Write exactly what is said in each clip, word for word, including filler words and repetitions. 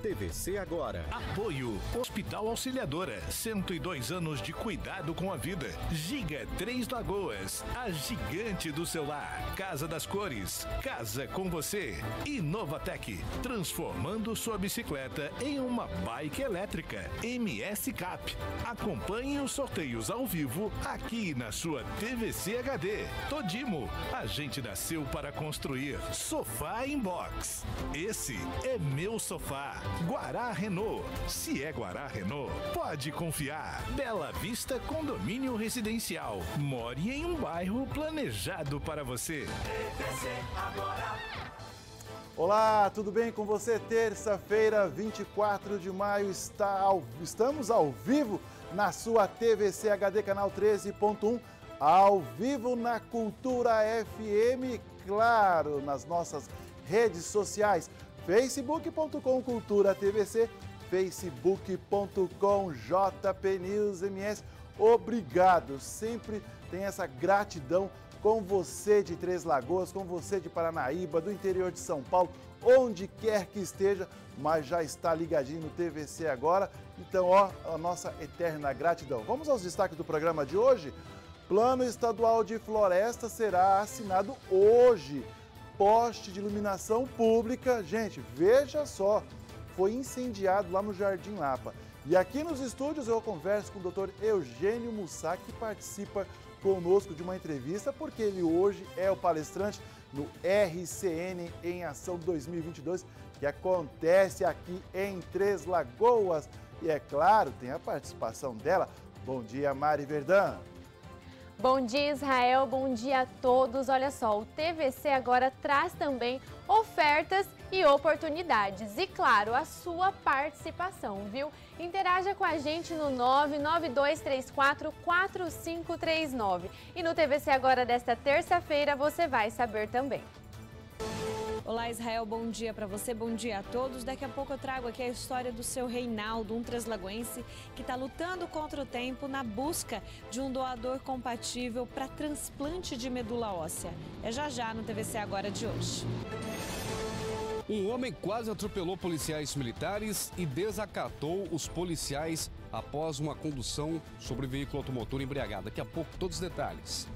T V C Agora. Apoio Hospital Auxiliadora, cento e dois anos de cuidado com a vida. Giga Três Lagoas, a gigante do celular. Casa das Cores, casa com você. E Novatec, transformando sua bicicleta em uma bike elétrica. M S Cap, acompanhe os sorteios ao vivo aqui na sua T V C H D. Todimo, a gente nasceu para construir. Sofá Inbox, esse é meu sofá. Guará Renault, se é Guará Renault, pode confiar. Bela Vista Condomínio Residencial, more em um bairro planejado para você. T V C Agora. Olá, tudo bem com você? Terça-feira, vinte e quatro de maio, está ao, estamos ao vivo na sua T V C H D, canal treze ponto um, ao vivo na Cultura F M, claro, nas nossas redes sociais, facebook ponto com Cultura T V C, facebook ponto com J P News M S. Obrigado, sempre tem essa gratidão com você de Três Lagoas, com você de Paranaíba, do interior de São Paulo, onde quer que esteja, mas já está ligadinho no T V C Agora. Então, ó, a nossa eterna gratidão. Vamos aos destaques do programa de hoje? Plano Estadual de Floresta será assinado hoje. Poste de iluminação pública, gente, veja só, foi incendiado lá no Jardim Lapa. E aqui nos estúdios eu converso com o doutor Eugênio Mussá, que participa conosco de uma entrevista, porque ele hoje é o palestrante no R C N em Ação dois mil e vinte e dois, que acontece aqui em Três Lagoas. E é claro, tem a participação dela. Bom dia, Mari Verdão. Bom dia, Israel, bom dia a todos. Olha só, o T V C Agora traz também ofertas e oportunidades. E, claro, a sua participação, viu? Interaja com a gente no nove nove dois três quatro quatro cinco três nove. E no T V C Agora desta terça-feira você vai saber também. Olá, Israel, bom dia para você, bom dia a todos. Daqui a pouco eu trago aqui a história do seu Reinaldo, um translagoense que está lutando contra o tempo na busca de um doador compatível para transplante de medula óssea. É já já no T V C Agora de hoje. Um homem quase atropelou policiais militares e desacatou os policiais após uma condução sobre veículo automotor embriagado. Daqui a pouco todos os detalhes.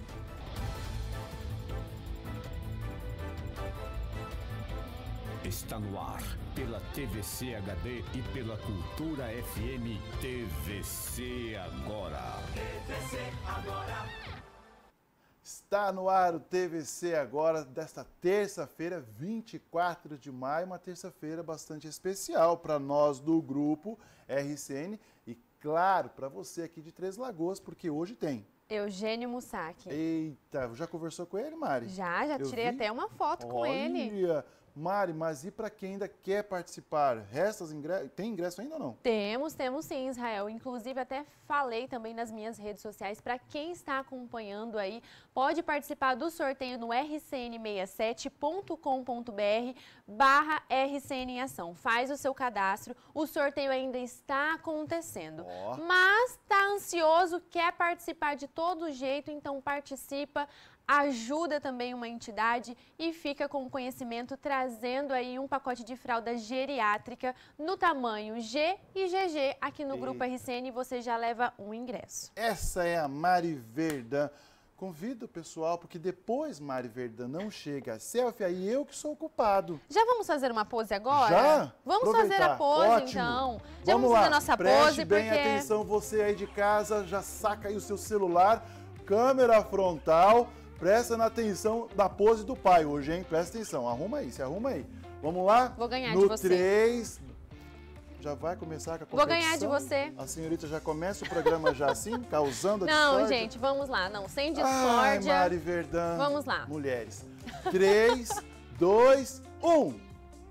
Está no ar, pela T V C H D e pela Cultura F M, T V C Agora. T V C Agora. Está no ar o T V C Agora desta terça-feira, vinte e quatro de maio, uma terça-feira bastante especial para nós do grupo R C N e, claro, para você aqui de Três Lagoas, porque hoje tem Eugênio Mussá. Eita, já conversou com ele, Mari? Já, já Eu tirei vi? até uma foto com Olha, ele. Mari, mas e para quem ainda quer participar? Resta os ingressos? Tem ingresso ainda ou não? Temos, temos sim, Israel. Inclusive, até falei também nas minhas redes sociais, para quem está acompanhando aí, pode participar do sorteio no r c n sessenta e sete ponto com ponto b r barra R C N em Ação. Faz o seu cadastro, o sorteio ainda está acontecendo. Oh. Mas está ansioso, quer participar de todo jeito, então participa. Ajuda também uma entidade e fica com o conhecimento trazendo aí um pacote de fralda geriátrica no tamanho G e G G aqui no e... Grupo R C N e você já leva um ingresso. Essa é a Mari Verdão. Convido o pessoal, porque depois, Mari Verdão, não chega a selfie, aí eu que sou o culpado. Já vamos fazer uma pose agora? Já? Vamos Aproveitar. fazer a pose, Ótimo. então. Já vamos vamos lá. fazer a nossa Preste pose, bem porque... atenção, você aí de casa, já saca aí o seu celular, câmera frontal, presta atenção na pose do pai hoje, hein? Presta atenção, arruma aí, se arruma aí. Vamos lá? Vou ganhar no de você. três, já vai começar com a competição? Vou ganhar de você. A senhorita já começa o programa já assim, causando a Não, discórdia? gente, vamos lá. Não, sem Ai, discórdia. Mari Verdão. Vamos lá. Mulheres. três, dois, um.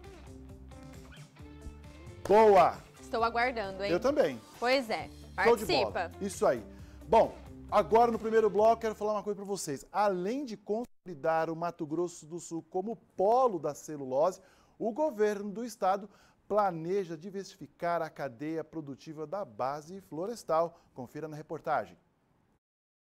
Boa! Estou aguardando, hein? Eu também. Pois é. Show de bola. Participa. Isso aí. Bom, agora no primeiro bloco quero falar uma coisa para vocês. Além de consolidar o Mato Grosso do Sul como polo da celulose, o governo do estado planeja diversificar a cadeia produtiva da base florestal. Confira na reportagem.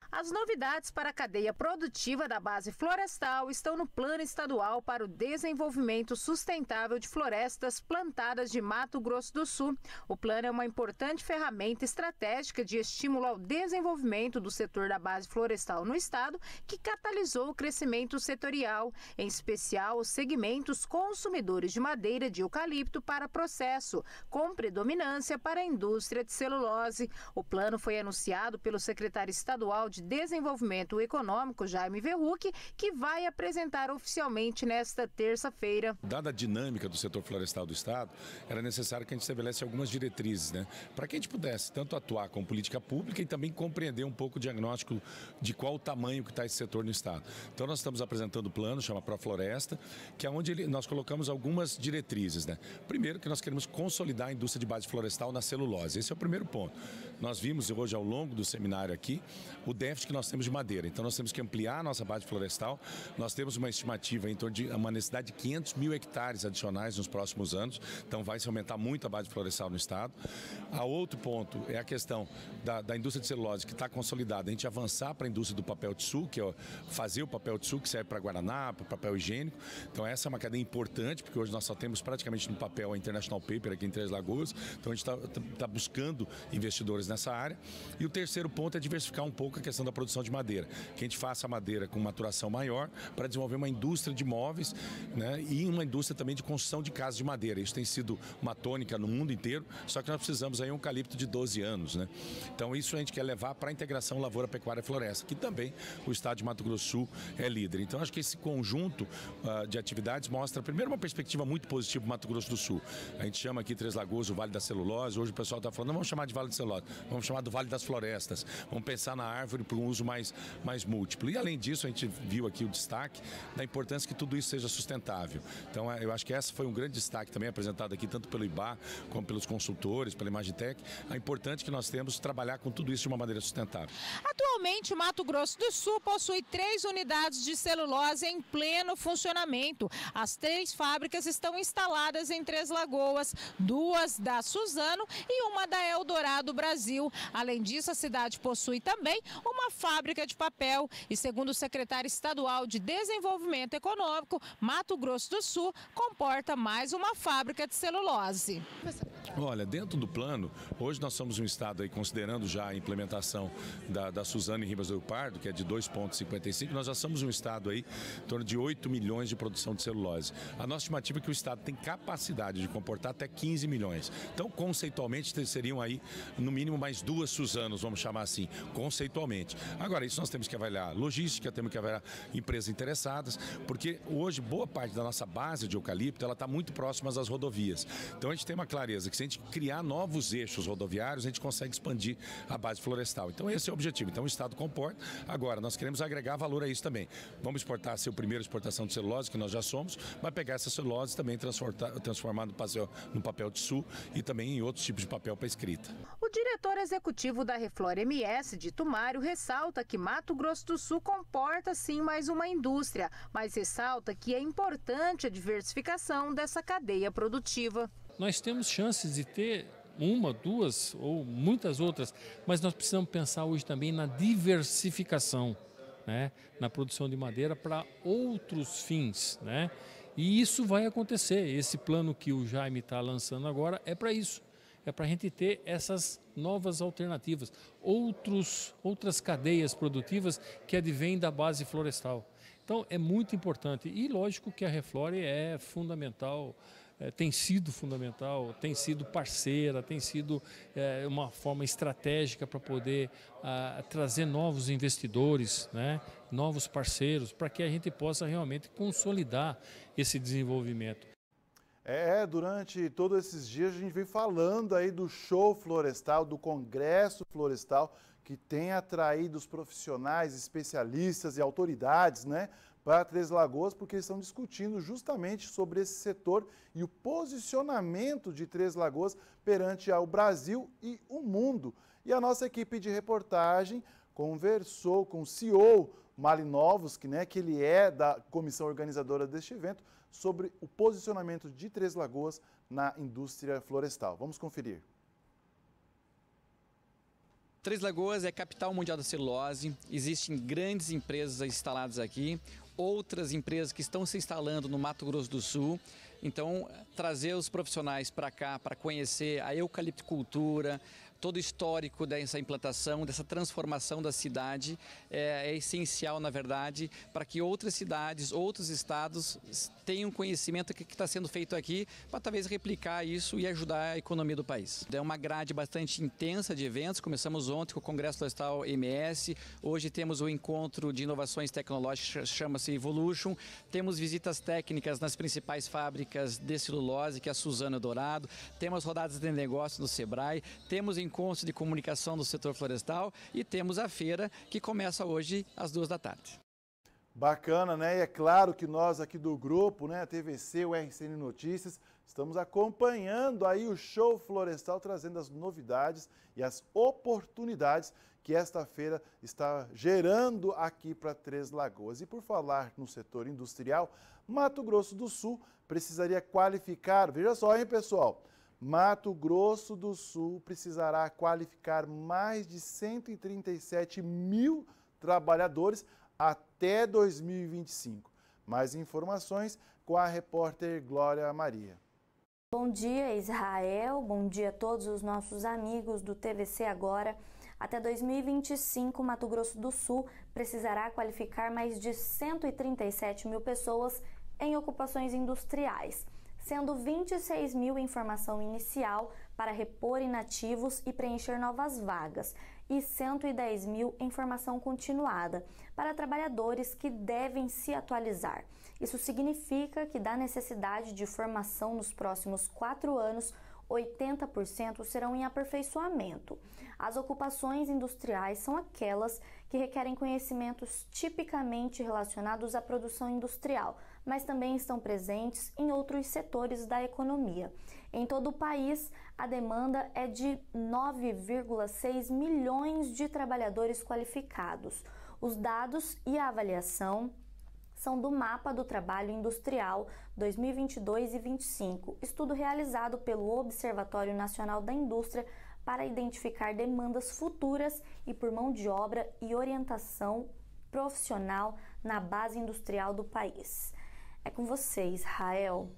As novidades para a cadeia produtiva da base florestal estão no Plano Estadual para o Desenvolvimento Sustentável de Florestas Plantadas de Mato Grosso do Sul. O plano é uma importante ferramenta estratégica de estímulo ao desenvolvimento do setor da base florestal no estado, que catalisou o crescimento setorial, em especial os segmentos consumidores de madeira de eucalipto para processo, com predominância para a indústria de celulose. O plano foi anunciado pelo secretário estadual de Desenvolvimento Econômico, Jaime Verruc, que vai apresentar oficialmente nesta terça-feira. Dada a dinâmica do setor florestal do estado, era necessário que a gente estabelece algumas diretrizes, né, para que a gente pudesse tanto atuar com política pública e também compreender um pouco o diagnóstico de qual o tamanho que está esse setor no estado. Então nós estamos apresentando o plano, chama Profloresta, que é onde ele, nós colocamos algumas diretrizes, né. Primeiro, que nós queremos consolidar a indústria de base florestal na celulose. Esse é o primeiro ponto. Nós vimos hoje ao longo do seminário aqui o déficit que nós temos de madeira. Então nós temos que ampliar a nossa base florestal. Nós temos uma estimativa em torno de uma necessidade de quinhentos mil hectares adicionais nos próximos anos. Então vai se aumentar muito a base florestal no estado. A outro ponto é a questão da, da indústria de celulose, que está consolidada. A gente avançar para a indústria do papel tissue, que é fazer o papel tissue, que serve para guaraná, para papel higiênico. Então essa é uma cadeia importante, porque hoje nós só temos praticamente no papel a International Paper aqui em Três Lagoas. Então a gente está tá buscando investidores nessa área. E o terceiro ponto é diversificar um pouco a questão da produção de madeira. Que a gente faça a madeira com maturação maior para desenvolver uma indústria de móveis, né, e uma indústria também de construção de casas de madeira. Isso tem sido uma tônica no mundo inteiro, só que nós precisamos aí um eucalipto de doze anos. Né? Então isso a gente quer levar para a integração lavoura, pecuária e floresta, que também o estado de Mato Grosso do Sul é líder. Então acho que esse conjunto uh, de atividades mostra, primeiro, uma perspectiva muito positiva para o Mato Grosso do Sul. A gente chama aqui Três Lagoas o Vale da Celulose. Hoje o pessoal está falando, não vamos chamar de Vale da Celulose, vamos chamar do Vale das Florestas. Vamos pensar na árvore para um uso mais, mais múltiplo. E além disso, a gente viu aqui o destaque da importância que tudo isso seja sustentável. Então eu acho que esse foi um grande destaque também apresentado aqui, tanto pelo I B A, como pelos consultores, pela Imagitec, a importante que nós temos trabalhar com tudo isso de uma maneira sustentável. Atualmente, o Mato Grosso do Sul possui três unidades de celulose em pleno funcionamento. As três fábricas estão instaladas em Três Lagoas, duas da Suzano e uma da Eldorado Brasil. Além disso, a cidade possui também uma fábrica de papel e, segundo o secretário estadual de Desenvolvimento Econômico, Mato Grosso do Sul comporta mais uma fábrica de celulose. Olha, dentro do plano, hoje nós somos um estado aí, considerando já a implementação da, da Suzano em Ribas do Rio Pardo, que é de dois vírgula cinquenta e cinco, nós já somos um estado aí em torno de oito milhões de produção de celulose. A nossa estimativa é que o estado tem capacidade de comportar até quinze milhões. Então, conceitualmente, seriam aí, no mínimo, mais duas Suzanos, vamos chamar assim, conceitualmente. Agora, isso nós temos que avaliar logística, temos que avaliar empresas interessadas, porque hoje boa parte da nossa base de eucalipto, ela está muito próxima às rodovias. Então, a gente tem uma clareza que se a gente criar novos eixos rodoviários, a gente consegue expandir a base florestal. Então, esse é o objetivo. Então, o estado comporta. Agora, nós queremos agregar valor a isso também. Vamos exportar, ser o primeiro exportação de celulose, que nós já somos, mas pegar essa celulose também transformar, transformar no, papel, no papel tissue e também em outros tipos de papel para escrita. O diretor executivo da Reflor M S de Tumário ressalta que Mato Grosso do Sul comporta sim mais uma indústria, mas ressalta que é importante a diversificação dessa cadeia produtiva. Nós temos chances de ter uma, duas ou muitas outras, mas nós precisamos pensar hoje também na diversificação, né, na produção de madeira para outros fins, né? E isso vai acontecer. Esse plano que o Jaime está lançando agora é para isso. É para a gente ter essas novas alternativas, outros, outras cadeias produtivas que advêm da base florestal. Então é muito importante e lógico que a Reflore é fundamental, é, tem sido fundamental, tem sido parceira, tem sido é, uma forma estratégica para poder a, trazer novos investidores, né, novos parceiros, para que a gente possa realmente consolidar esse desenvolvimento. É, durante todos esses dias a gente vem falando aí do show florestal, do congresso florestal, que tem atraído os profissionais, especialistas e autoridades, né, para Três Lagoas, porque eles estão discutindo justamente sobre esse setor e o posicionamento de Três Lagoas perante ao Brasil e o mundo. E a nossa equipe de reportagem conversou com o C E O Malinovos, que, né, que ele é da comissão organizadora deste evento, sobre o posicionamento de Três Lagoas na indústria florestal. Vamos conferir. Três Lagoas é a capital mundial da celulose, existem grandes empresas instaladas aqui, outras empresas que estão se instalando no Mato Grosso do Sul. Então, trazer os profissionais para cá para conhecer a eucalipticultura, todo o histórico dessa implantação, dessa transformação da cidade é, é essencial, na verdade, para que outras cidades, outros estados tenham conhecimento do que está sendo feito aqui, para talvez replicar isso e ajudar a economia do país. É uma grade bastante intensa de eventos, começamos ontem com o Congresso Florestal M S, hoje temos o encontro de inovações tecnológicas, chama-se Evolution, temos visitas técnicas nas principais fábricas de celulose, que é a Suzano Dourado, temos rodadas de negócio no Sebrae, temos encontros de comunicação do setor florestal e temos a feira que começa hoje às duas da tarde. Bacana, né? E é claro que nós aqui do grupo, né, a T V C, o R C N Notícias, estamos acompanhando aí o show florestal, trazendo as novidades e as oportunidades que esta feira está gerando aqui para Três Lagoas. E por falar no setor industrial, Mato Grosso do Sul precisaria qualificar, veja só, hein, pessoal, Mato Grosso do Sul precisará qualificar mais de cento e trinta e sete mil trabalhadores até dois mil e vinte e cinco. Mais informações com a repórter Glória Maria. Bom dia, Israel. Bom dia a todos os nossos amigos do T V C Agora. Até dois mil e vinte e cinco, Mato Grosso do Sul precisará qualificar mais de cento e trinta e sete mil pessoas em ocupações industriais, sendo vinte e seis mil em formação inicial para repor inativos e preencher novas vagas, e cento e dez mil em formação continuada para trabalhadores que devem se atualizar. Isso significa que, da necessidade de formação nos próximos quatro anos, oitenta por cento serão em aperfeiçoamento. As ocupações industriais são aquelas que requerem conhecimentos tipicamente relacionados à produção industrial, mas também estão presentes em outros setores da economia. Em todo o país, a demanda é de nove vírgula seis milhões de trabalhadores qualificados. Os dados e a avaliação são do Mapa do Trabalho Industrial dois mil e vinte e dois e vinte e cinco, estudo realizado pelo Observatório Nacional da Indústria para identificar demandas futuras e por mão de obra e orientação profissional na base industrial do país. É com você, Israel.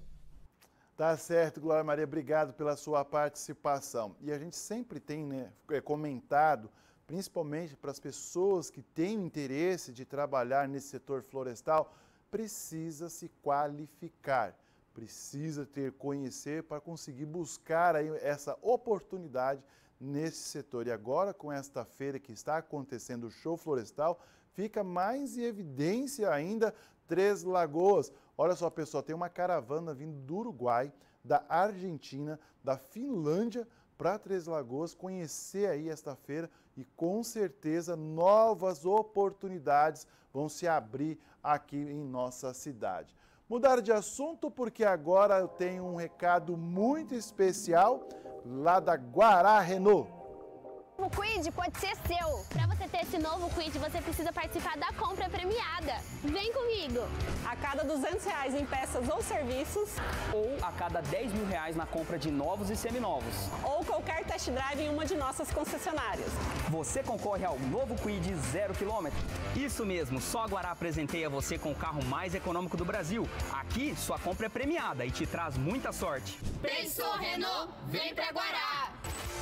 Tá certo, Glória Maria, obrigado pela sua participação. E a gente sempre tem, né, comentado, principalmente para as pessoas que têm interesse de trabalhar nesse setor florestal, precisa se qualificar, precisa ter conhecer para conseguir buscar aí essa oportunidade nesse setor. E agora, com esta feira que está acontecendo, o Show Florestal, fica mais em evidência ainda Três Lagoas. Olha só, pessoal, tem uma caravana vindo do Uruguai, da Argentina, da Finlândia, para Três Lagoas, conhecer aí esta feira e com certeza novas oportunidades vão se abrir aqui em nossa cidade. Mudar de assunto porque agora eu tenho um recado muito especial lá da Guará Renault. O Quid pode ser seu. Para você ter esse novo Quid, você precisa participar da compra premiada. Vem comigo! A cada duzentos reais em peças ou serviços, ou a cada dez mil reais na compra de novos e seminovos, ou qualquer test drive em uma de nossas concessionárias, você concorre ao novo Quid zero quilômetro. Isso mesmo, só a Guará presenteia você com o carro mais econômico do Brasil. Aqui, sua compra é premiada e te traz muita sorte. Pensou, Renault? Vem pra Guará!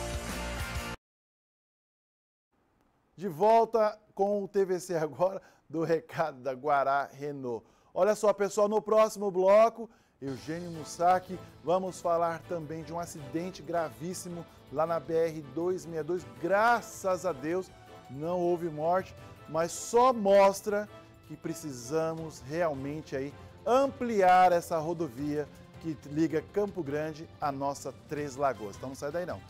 De volta com o T V C Agora, do recado da Guará Renault. Olha só, pessoal, no próximo bloco, Eugênio Mussac, vamos falar também de um acidente gravíssimo lá na B R duzentos e sessenta e dois. Graças a Deus, não houve morte, mas só mostra que precisamos realmente aí ampliar essa rodovia que liga Campo Grande à nossa Três Lagoas. Então não sai daí não.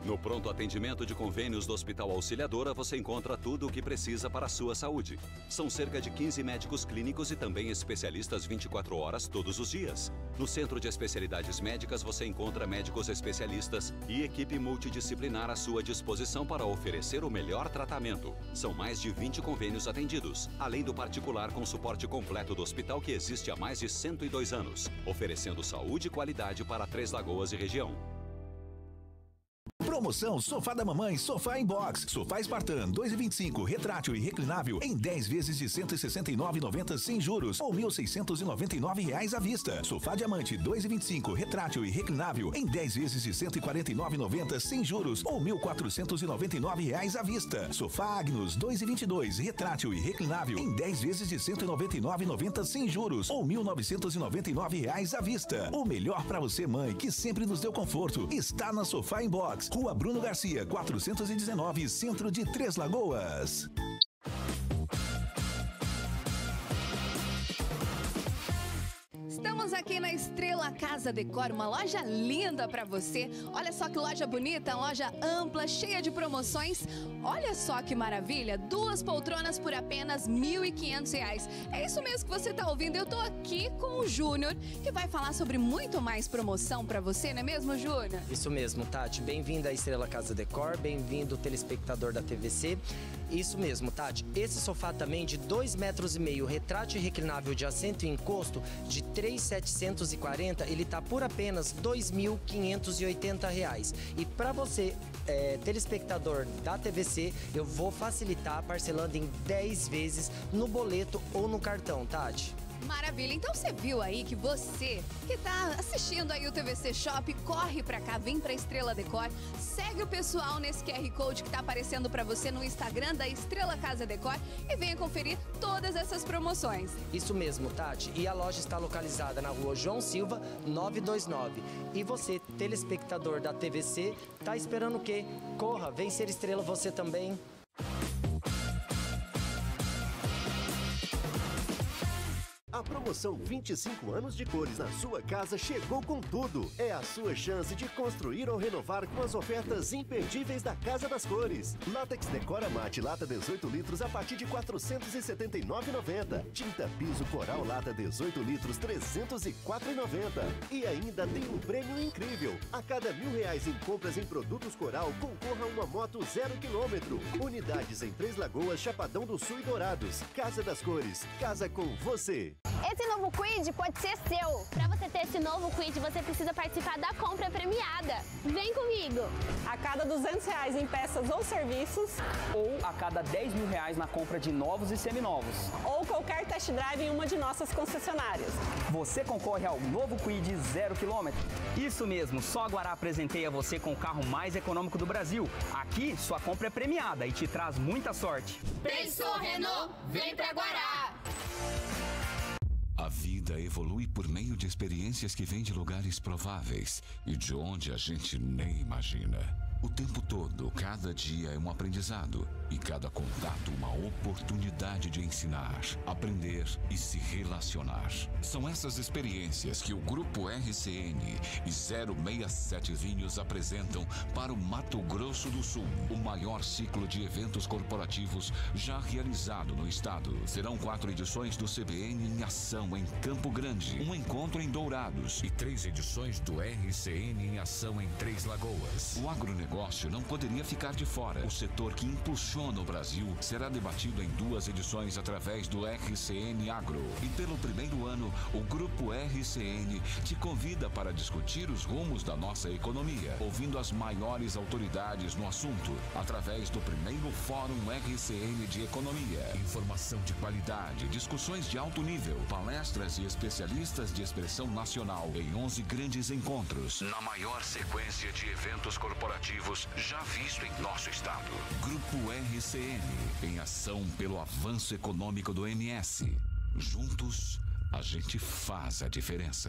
No pronto atendimento de convênios do Hospital Auxiliadora, você encontra tudo o que precisa para a sua saúde. São cerca de quinze médicos clínicos e também especialistas vinte e quatro horas todos os dias. No Centro de Especialidades Médicas, você encontra médicos especialistas e equipe multidisciplinar à sua disposição para oferecer o melhor tratamento. São mais de vinte convênios atendidos, além do particular com suporte completo do hospital que existe há mais de cento e dois anos, oferecendo saúde e qualidade para Três Lagoas e região. Promoção Sofá da Mamãe, Sofá em Box. Sofá Spartan dois e vinte e cinco, retrátil e reclinável em dez vezes de cento e sessenta e nove reais e noventa centavos sem juros ou mil seiscentos e noventa e nove reais à vista. Sofá Diamante dois e vinte e cinco, retrátil e reclinável em dez vezes de cento e quarenta e nove reais e noventa centavos sem juros ou mil quatrocentos e noventa e nove reais à vista. Sofá Agnus dois e vinte e dois, retrátil e reclinável em dez vezes de cento e noventa e nove reais e noventa centavos sem juros ou mil novecentos e noventa e nove reais à vista. O melhor para você, mãe, que sempre nos deu conforto, está na Sofá em Box. Rua Bruno Garcia, quatrocentos e dezenove, centro de Três Lagoas. Estamos aqui na Estrela Casa Decor, uma loja linda para você. Olha só que loja bonita, loja ampla, cheia de promoções. Olha só que maravilha, duas poltronas por apenas mil e quinhentos reais. É isso mesmo que você está ouvindo. Eu estou aqui com o Júnior, que vai falar sobre muito mais promoção para você, não é mesmo, Júnior? Isso mesmo, Tati. Bem-vindo à Estrela Casa Decor, bem-vindo telespectador da T V C. Isso mesmo, Tati. Esse sofá também de dois metros e meio, retrátil e reclinável de assento e encosto, de três mil setecentos e quarenta, ele tá por apenas dois mil quinhentos e oitenta reais. E para você, é, telespectador da T V C, eu vou facilitar parcelando em dez vezes no boleto ou no cartão, Tati. Maravilha, então você viu aí que você que tá assistindo aí o T V C Shop, corre pra cá, vem pra Estrela Decor, segue o pessoal nesse Q R Code que tá aparecendo pra você no Instagram da Estrela Casa Decor e venha conferir todas essas promoções. Isso mesmo, Tati, e a loja está localizada na rua João Silva, novecentos e vinte e nove. E você, telespectador da T V C, tá esperando o quê? Corra, vem ser estrela você também. A promoção vinte e cinco anos de cores na sua casa chegou com tudo. É a sua chance de construir ou renovar com as ofertas imperdíveis da Casa das Cores. Látex Decora Mate lata dezoito litros a partir de quatrocentos e setenta e nove reais e noventa centavos. Tinta Piso Coral lata dezoito litros trezentos e quatro reais e noventa centavos. E ainda tem um prêmio incrível. A cada mil reais em compras em produtos Coral, concorra a uma moto zero quilômetro. Unidades em Três Lagoas, Chapadão do Sul e Dourados. Casa das Cores. Casa com você. Esse novo Quid pode ser seu. Para você ter esse novo Quid, você precisa participar da compra premiada. Vem comigo! A cada duzentos reais em peças ou serviços, ou a cada dez mil reais na compra de novos e seminovos, ou qualquer test drive em uma de nossas concessionárias, você concorre ao novo Quid zero quilômetro. Isso mesmo, só a Guará presenteia você com o carro mais econômico do Brasil. Aqui, sua compra é premiada e te traz muita sorte. Pensou, Renault? Vem pra Guará! A vida evolui por meio de experiências que vêm de lugares prováveis e de onde a gente nem imagina. O tempo todo, cada dia é um aprendizado e cada contato uma oportunidade de ensinar, aprender e se relacionar. São essas experiências que o Grupo R C N e zero seis sete Vinhos apresentam para o Mato Grosso do Sul, o maior ciclo de eventos corporativos já realizado no estado. Serão quatro edições do C B N em ação em Campo Grande, um encontro em Dourados e três edições do R C N em ação em Três Lagoas. O agronegócio O negócio não poderia ficar de fora. O setor que impulsiona o Brasil será debatido em duas edições através do R C N Agro. E pelo primeiro ano, o Grupo R C N te convida para discutir os rumos da nossa economia, ouvindo as maiores autoridades no assunto, através do primeiro Fórum R C N de Economia. Informação de qualidade, discussões de alto nível, palestras e especialistas de expressão nacional em onze grandes encontros, na maior sequência de eventos corporativos já visto em nosso estado. Grupo R C N, em ação pelo avanço econômico do M S. Juntos, a gente faz a diferença.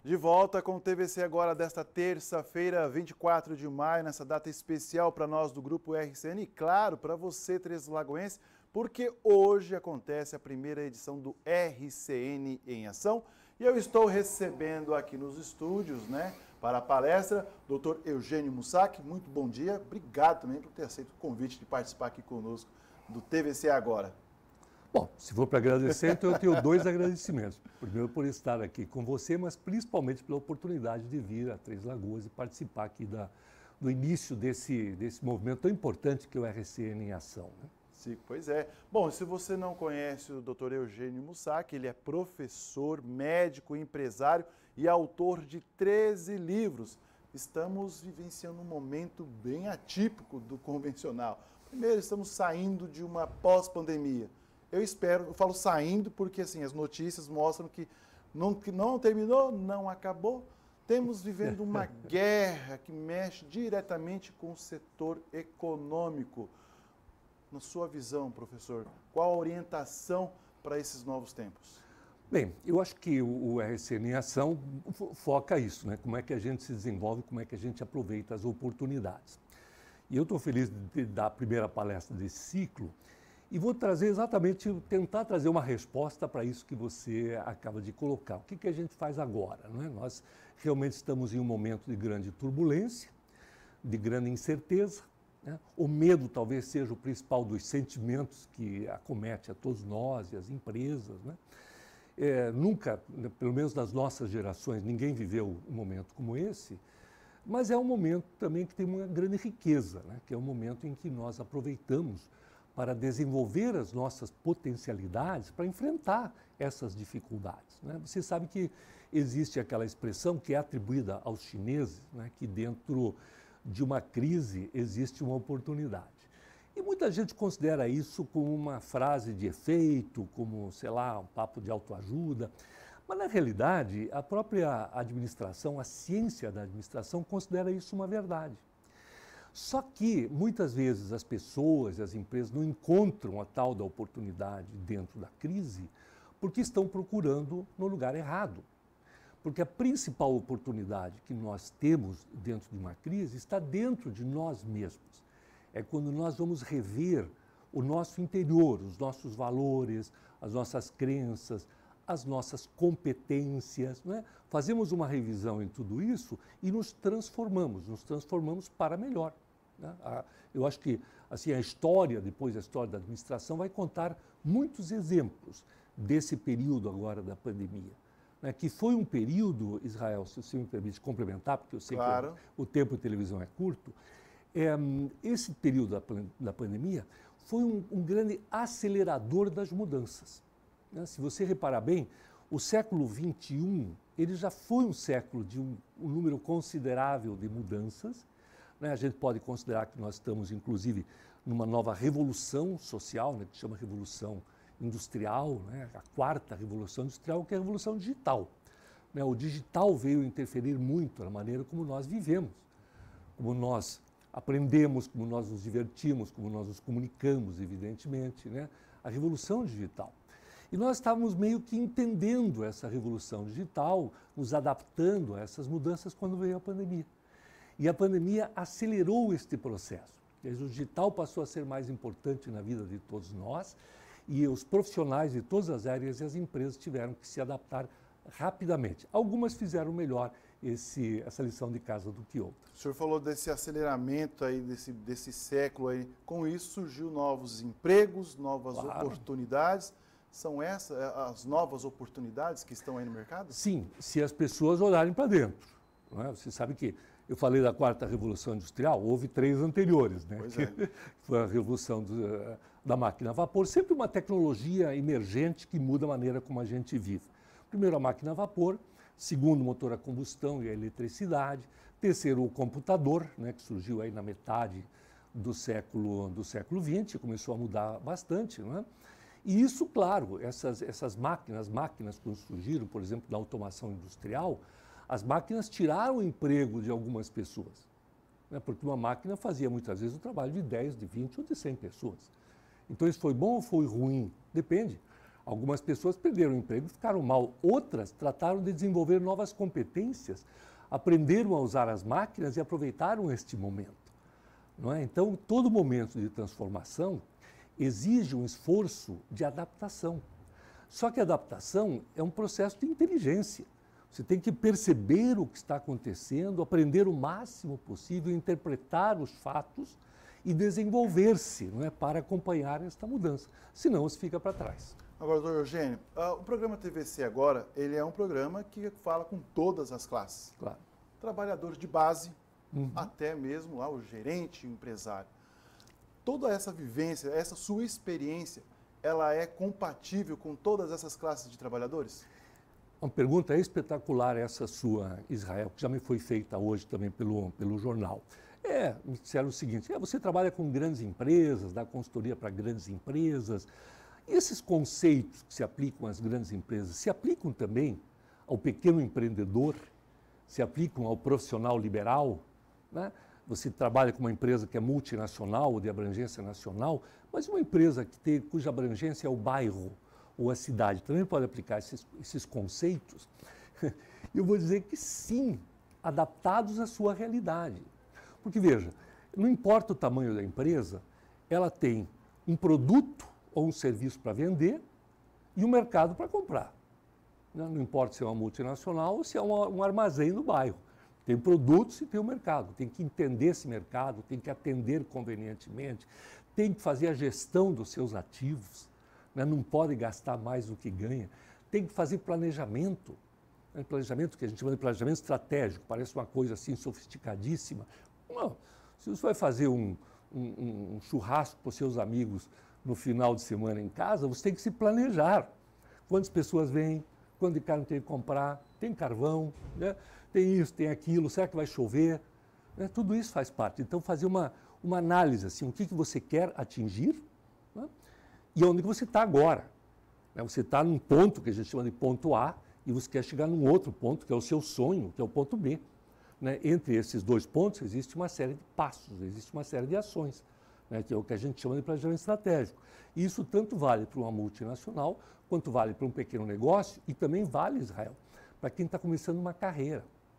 De volta com o T V C Agora desta terça-feira, vinte e quatro de maio, nessa data especial para nós do Grupo R C N e, claro, para você, Três Lagoense, porque hoje acontece a primeira edição do R C N em Ação e eu estou recebendo aqui nos estúdios, né, para a palestra, doutor Eugênio Mussac. Muito bom dia, obrigado também por ter aceito o convite de participar aqui conosco do T V C Agora. Bom, se for para agradecer, então eu tenho dois agradecimentos. Primeiro por estar aqui com você, mas principalmente pela oportunidade de vir a Três Lagoas e participar aqui da, do início desse, desse movimento tão importante que é o R C N em Ação, né? Sim, pois é. Bom, se você não conhece o doutor Eugênio Mussac, ele é professor, médico, empresário e autor de treze livros. Estamos vivenciando um momento bem atípico do convencional. Primeiro, estamos saindo de uma pós-pandemia. Eu espero, eu falo saindo porque assim, as notícias mostram que não, que não terminou, não acabou. Temos vivendo uma guerra que mexe diretamente com o setor econômico. Na sua visão, professor, qual a orientação para esses novos tempos? Bem, eu acho que o R C N em Ação foca isso, né? Como é que a gente se desenvolve, como é que a gente aproveita as oportunidades. E eu estou feliz de dar a primeira palestra desse ciclo e vou trazer exatamente, tentar trazer uma resposta para isso que você acaba de colocar. O que, que a gente faz agora, não é? Nós realmente estamos em um momento de grande turbulência, de grande incerteza, né? O medo talvez seja o principal dos sentimentos que acomete a todos nós e as empresas, né? É, nunca, pelo menos nas nossas gerações, ninguém viveu um momento como esse, mas é um momento também que tem uma grande riqueza, né? Que é um momento em que nós aproveitamos para desenvolver as nossas potencialidades para enfrentar essas dificuldades, né? Você sabe que existe aquela expressão que é atribuída aos chineses, né? Que dentro de uma crise existe uma oportunidade. E muita gente considera isso como uma frase de efeito, como, sei lá, um papo de autoajuda. Mas, na realidade, a própria administração, a ciência da administração, considera isso uma verdade. Só que, muitas vezes, as pessoas e as empresas não encontram a tal da oportunidade dentro da crise porque estão procurando no lugar errado. Porque a principal oportunidade que nós temos dentro de uma crise está dentro de nós mesmos. É quando nós vamos rever o nosso interior, os nossos valores, as nossas crenças, as nossas competências, né? Fazemos uma revisão em tudo isso e nos transformamos, nos transformamos para melhor, né? Eu acho que assim, a história, depois a história da administração, vai contar muitos exemplos desse período agora da pandemia, né? Que foi um período, Israel, se você me permite complementar, porque eu sei claro. que o, o tempo de televisão é curto, é, esse período da, da pandemia foi um, um grande acelerador das mudanças. Se você reparar bem, o século vinte e um, ele já foi um século de um, um número considerável de mudanças, né? A gente pode considerar que nós estamos, inclusive, numa nova revolução social, né? Que chama Revolução Industrial, né? A quarta Revolução Industrial, que é a Revolução Digital, né? O digital veio interferir muito na maneira como nós vivemos, como nós aprendemos, como nós nos divertimos, como nós nos comunicamos, evidentemente, né? A Revolução Digital. E nós estávamos meio que entendendo essa revolução digital, nos adaptando a essas mudanças quando veio a pandemia. E a pandemia acelerou este processo. O digital passou a ser mais importante na vida de todos nós e os profissionais de todas as áreas e as empresas tiveram que se adaptar rapidamente. Algumas fizeram melhor esse, essa lição de casa do que outras. O senhor falou desse aceleramento aí, desse, desse século aí. Com isso surgiu novos empregos, novas claro. oportunidades. São essas as novas oportunidades que estão aí no mercado? Sim, se as pessoas olharem para dentro, não é? Você sabe que eu falei da quarta revolução industrial, houve três anteriores, né? Pois é. Foi a revolução do, da máquina a vapor, sempre uma tecnologia emergente que muda a maneira como a gente vive. Primeiro a máquina a vapor, segundo o motor a combustão e a eletricidade, terceiro o computador, né, que surgiu aí na metade do século, do século vinte, começou a mudar bastante, não é? E isso, claro, essas, essas máquinas, máquinas quando surgiram, por exemplo, da automação industrial, as máquinas tiraram o emprego de algumas pessoas, né? Porque uma máquina fazia muitas vezes o trabalho de dez, de vinte ou de cem pessoas. Então isso foi bom ou foi ruim? Depende. Algumas pessoas perderam o emprego e ficaram mal. Outras trataram de desenvolver novas competências, aprenderam a usar as máquinas e aproveitaram este momento. Não é? Então, todo momento de transformação exige um esforço de adaptação. Só que a adaptação é um processo de inteligência. Você tem que perceber o que está acontecendo, aprender o máximo possível, interpretar os fatos e desenvolver-se, não é, para acompanhar esta mudança. Senão, você fica para trás. Agora, doutor Eugênio, uh, o programa T V C Agora, ele é um programa que fala com todas as classes. Claro. Trabalhadores de base, uhum. até mesmo lá o gerente, o empresário. Toda essa vivência, essa sua experiência, ela é compatível com todas essas classes de trabalhadores? Uma pergunta espetacular essa sua, Israel, que já me foi feita hoje também pelo, pelo jornal. É, me disseram o seguinte, é, você trabalha com grandes empresas, dá consultoria para grandes empresas. E esses conceitos que se aplicam às grandes empresas se aplicam também ao pequeno empreendedor, se aplicam ao profissional liberal, né? Você trabalha com uma empresa que é multinacional ou de abrangência nacional, mas uma empresa que tem, cuja abrangência é o bairro ou a cidade, também pode aplicar esses, esses conceitos? Eu vou dizer que sim, adaptados à sua realidade. Porque, veja, não importa o tamanho da empresa, ela tem um produto ou um serviço para vender e um mercado para comprar. Não importa se é uma multinacional ou se é um, um armazém no bairro. Tem produtos e tem o mercado. Tem que entender esse mercado, tem que atender convenientemente, tem que fazer a gestão dos seus ativos, né? Não pode gastar mais do que ganha. Tem que fazer planejamento, né? Planejamento que a gente chama de planejamento estratégico, parece uma coisa assim sofisticadíssima. Não, se você vai fazer um, um, um churrasco para os seus amigos no final de semana em casa, você tem que se planejar. Quantas pessoas vêm, quanto de carne tem que comprar, tem carvão, né? Tem isso, tem aquilo, será que vai chover? Né? Tudo isso faz parte. Então, fazer uma, uma análise, assim, o que, que você quer atingir, né? E onde que você está agora. Né? Você está num ponto que a gente chama de ponto A e você quer chegar num outro ponto, que é o seu sonho, que é o ponto B. Né? Entre esses dois pontos, existe uma série de passos, existe uma série de ações, né? Que é o que a gente chama de planejamento estratégico. E isso tanto vale para uma multinacional, quanto vale para um pequeno negócio e também vale, Israel, para quem está começando uma carreira.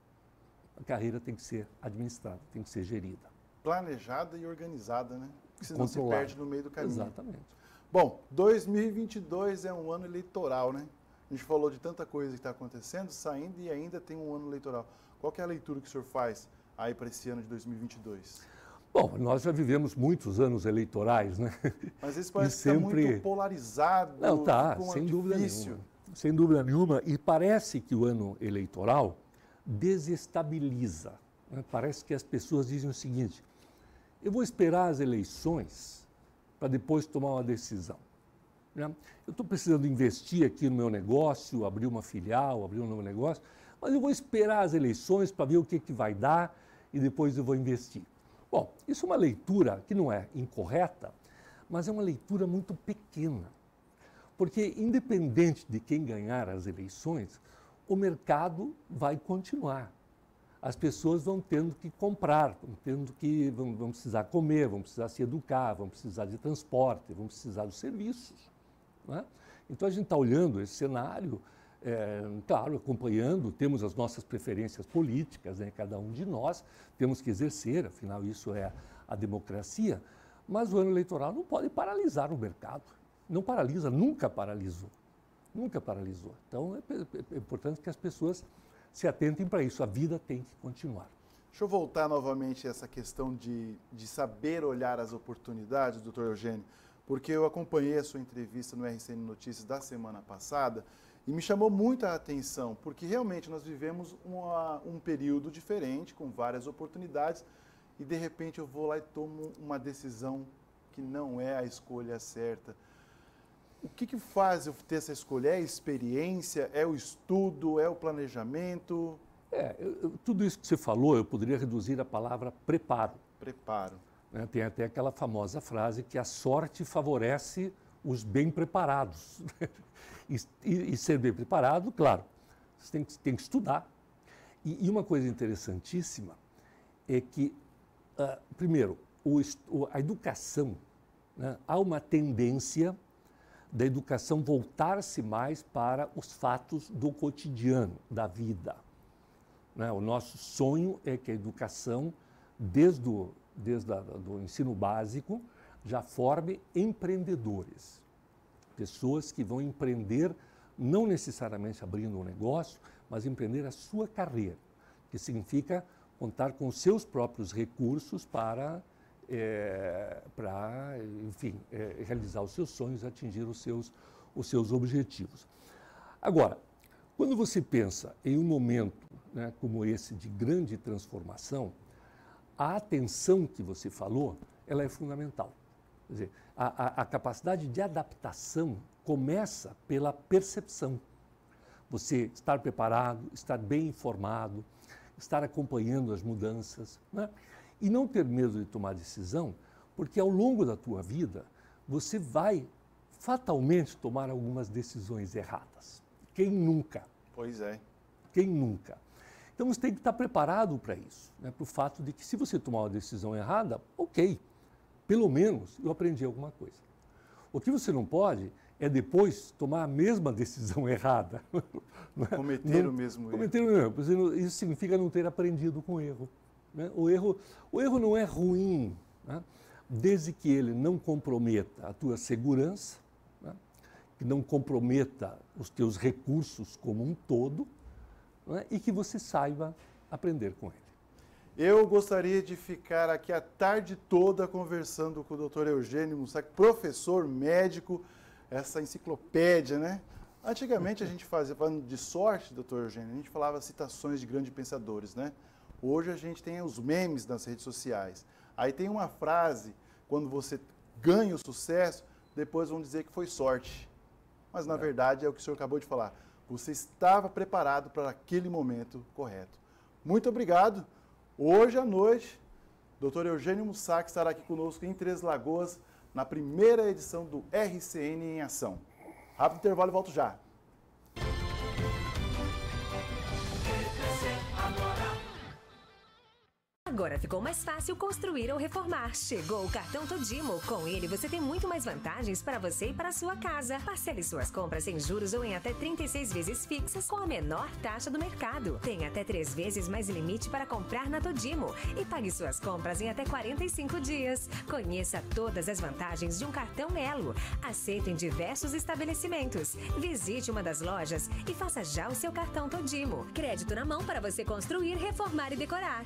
A carreira tem que ser administrada, tem que ser gerida. Planejada e organizada, né? Porque senão se Controlada. perde no meio do caminho. Exatamente. Bom, dois mil e vinte e dois é um ano eleitoral, né? A gente falou de tanta coisa que está acontecendo, saindo e ainda tem um ano eleitoral. Qual que é a leitura que o senhor faz aí para esse ano de dois mil e vinte e dois? Bom, nós já vivemos muitos anos eleitorais, né? Mas esse parece E que está sempre... muito polarizado. Não, tá, ficou sem dúvida difícil. nenhuma. Sem dúvida nenhuma. E parece que o ano eleitoral desestabiliza. Né? Parece que as pessoas dizem o seguinte, eu vou esperar as eleições para depois tomar uma decisão. Né? Eu estou precisando investir aqui no meu negócio, abrir uma filial, abrir um novo negócio, mas eu vou esperar as eleições para ver o que, que vai dar e depois eu vou investir. Bom, isso é uma leitura que não é incorreta, mas é uma leitura muito pequena. Porque, independente de quem ganhar as eleições, o mercado vai continuar. As pessoas vão tendo que comprar, vão, tendo que, vão, vão precisar comer, vão precisar se educar, vão precisar de transporte, vão precisar dos serviços. Né? Então, a gente está olhando esse cenário, é, claro, acompanhando, temos as nossas preferências políticas, né? Cada um de nós temos que exercer, afinal, isso é a democracia, mas o ano eleitoral não pode paralisar o mercado. Não paralisa, nunca paralisou. Nunca paralisou. Então, é, é importante que as pessoas se atentem para isso. A vida tem que continuar. Deixa eu voltar novamente a essa questão de, de saber olhar as oportunidades, doutor Eugênio, porque eu acompanhei a sua entrevista no R C N Notícias da semana passada e me chamou muita atenção, porque realmente nós vivemos uma, um período diferente, com várias oportunidades, e de repente eu vou lá e tomo uma decisão que não é a escolha certa. O que, que faz eu ter essa escolha? É a experiência, é o estudo, é o planejamento? É, eu, tudo isso que você falou, eu poderia reduzir a palavra preparo. Preparo. Né? Tem até aquela famosa frase que a sorte favorece os bem preparados. e, e, e ser bem preparado, claro, você tem que, tem que estudar. E, e uma coisa interessantíssima é que, uh, primeiro, o, a educação, né, há uma tendência da educação voltar-se mais para os fatos do cotidiano, da vida. Né? O nosso sonho é que a educação, desde o desde a, do ensino básico, já forme empreendedores. Pessoas que vão empreender, não necessariamente abrindo um negócio, mas empreender a sua carreira, que significa contar com os seus próprios recursos para, é, para enfim, é, realizar os seus sonhos, atingir os seus, os seus objetivos. Agora, quando você pensa em um momento, né, como esse de grande transformação, a atenção que você falou, ela é fundamental. Quer dizer, a, a, a capacidade de adaptação começa pela percepção. Você estar preparado, estar bem informado, estar acompanhando as mudanças, né? E não ter medo de tomar decisão, porque ao longo da tua vida você vai fatalmente tomar algumas decisões erradas. Quem nunca? Pois é. Quem nunca? Então você tem que estar preparado para isso, né? Para o fato de que se você tomar uma decisão errada, ok, pelo menos eu aprendi alguma coisa. O que você não pode é depois tomar a mesma decisão errada. Cometer não, o mesmo cometer erro. o erro. Isso significa não ter aprendido com o erro. Né? O erro, o erro não é ruim, né? Desde que ele não comprometa a tua segurança, né? Que não comprometa os teus recursos como um todo, né? E que você saiba aprender com ele. Eu gostaria de ficar aqui a tarde toda conversando com o doutor Eugênio Mussac, professor, médico, essa enciclopédia, né? Antigamente a gente fazia, falando de sorte, doutor Eugênio, a gente falava citações de grandes pensadores, né? Hoje a gente tem os memes nas redes sociais. Aí tem uma frase, quando você ganha o sucesso, depois vão dizer que foi sorte. Mas na é. verdade é o que o senhor acabou de falar. Você estava preparado para aquele momento correto. Muito obrigado. Hoje à noite, doutor Eugênio Mussac estará aqui conosco em Três Lagoas, na primeira edição do R C N em Ação. Rápido intervalo e volto já. Agora ficou mais fácil construir ou reformar. Chegou o cartão Todimo. Com ele, você tem muito mais vantagens para você e para a sua casa. Parcele suas compras sem juros ou em até trinta e seis vezes fixas com a menor taxa do mercado. Tem até três vezes mais limite para comprar na Todimo. E pague suas compras em até quarenta e cinco dias. Conheça todas as vantagens de um cartão Elo. Aceito em diversos estabelecimentos. Visite uma das lojas e faça já o seu cartão Todimo. Crédito na mão para você construir, reformar e decorar.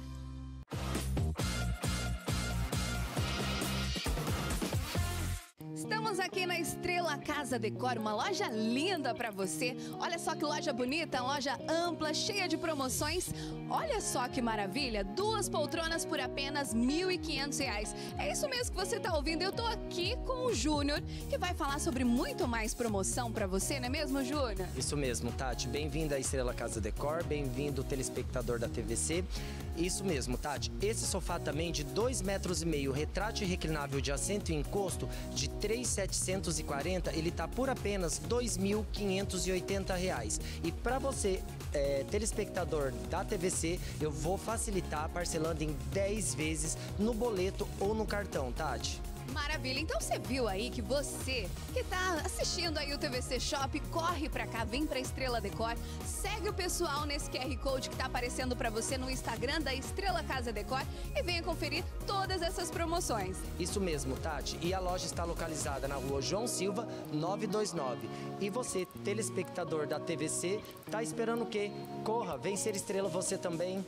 Estamos aqui na Estrela Casa Decor, uma loja linda para você. Olha só que loja bonita, loja ampla, cheia de promoções. Olha só que maravilha, duas poltronas por apenas mil e quinhentos reais. É isso mesmo que você está ouvindo. Eu estou aqui com o Júnior, que vai falar sobre muito mais promoção para você, não é mesmo, Júnior? Isso mesmo, Tati. Bem-vindo à Estrela Casa Decor, bem-vindo telespectador da T V C. Isso mesmo, Tati. Esse sofá também de dois metros e meio, retrátil e reclinável de assento e encosto de três mil setecentos e quarenta, ele tá por apenas dois mil quinhentos e oitenta reais. E para você, é, telespectador da T V C, eu vou facilitar parcelando em dez vezes no boleto ou no cartão, Tati. Maravilha, então você viu aí que você que tá assistindo aí o T V C Shop, corre pra cá, vem pra Estrela Decor, segue o pessoal nesse Q R Code que tá aparecendo pra você no Instagram da Estrela Casa Decor e venha conferir todas essas promoções. Isso mesmo, Tati, e a loja está localizada na rua João Silva, novecentos e vinte e nove. E você, telespectador da T V C, tá esperando o quê? Corra, vem ser estrela você também.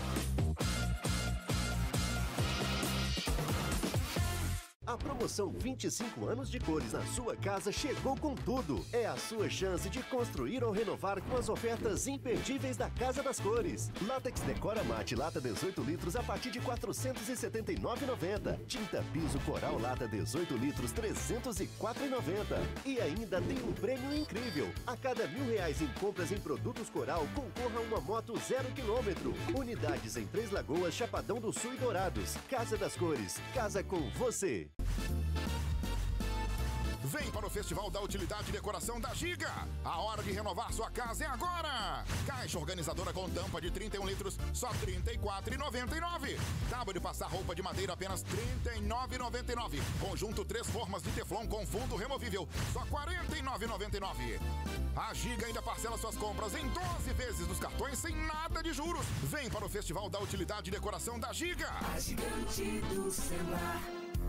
A promoção vinte e cinco anos de cores na sua casa chegou com tudo. É a sua chance de construir ou renovar com as ofertas imperdíveis da Casa das Cores. Látex Decora Mate lata dezoito litros a partir de quatrocentos e setenta e nove reais e noventa centavos. Tinta Piso Coral lata dezoito litros trezentos e quatro reais e noventa centavos. E ainda tem um prêmio incrível. A cada mil reais em compras em produtos Coral, concorra a uma moto zero quilômetro. Unidades em Três Lagoas, Chapadão do Sul e Dourados. Casa das Cores. Casa com você. Vem para o Festival da Utilidade e Decoração da Giga. A hora de renovar sua casa é agora. Caixa organizadora com tampa de trinta e um litros, só trinta e quatro reais e noventa e nove centavos. Tábua de passar roupa de madeira, apenas trinta e nove reais e noventa e nove centavos. Conjunto três formas de teflon com fundo removível, só quarenta e nove reais e noventa e nove centavos. A Giga ainda parcela suas compras em doze vezes nos cartões sem nada de juros. Vem para o Festival da Utilidade e Decoração da Giga. A gigante do celular.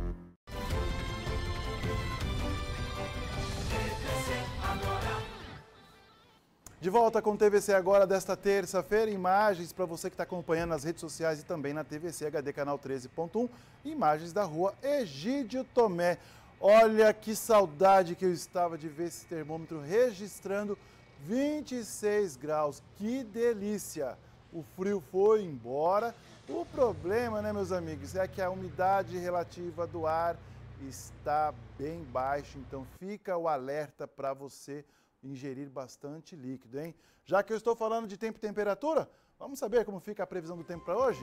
De volta com o T V C Agora desta terça-feira, imagens para você que está acompanhando nas redes sociais e também na T V C H D Canal treze ponto um, imagens da rua Egídio Tomé. Olha que saudade que eu estava de ver esse termômetro registrando vinte e seis graus, que delícia! O frio foi embora. O problema, né, meus amigos, é que a umidade relativa do ar está bem baixa, então fica o alerta para você ingerir bastante líquido, hein? Já que eu estou falando de tempo e temperatura, vamos saber como fica a previsão do tempo para hoje?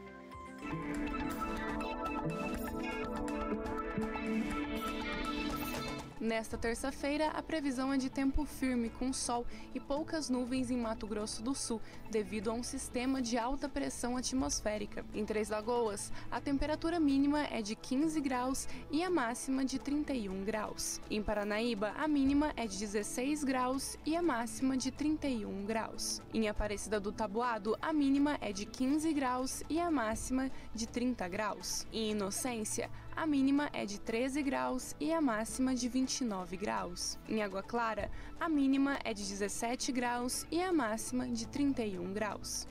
Nesta terça-feira, a previsão é de tempo firme, com sol e poucas nuvens em Mato Grosso do Sul, devido a um sistema de alta pressão atmosférica. Em Três Lagoas, a temperatura mínima é de quinze graus e a máxima de trinta e um graus. Em Paranaíba, a mínima é de dezesseis graus e a máxima de trinta e um graus. Em Aparecida do Taboado, a mínima é de quinze graus e a máxima de trinta graus. Em Inocência, a mínima é de treze graus e a máxima de vinte e nove graus. Em Água Clara, a mínima é de dezessete graus e a máxima de trinta e um graus.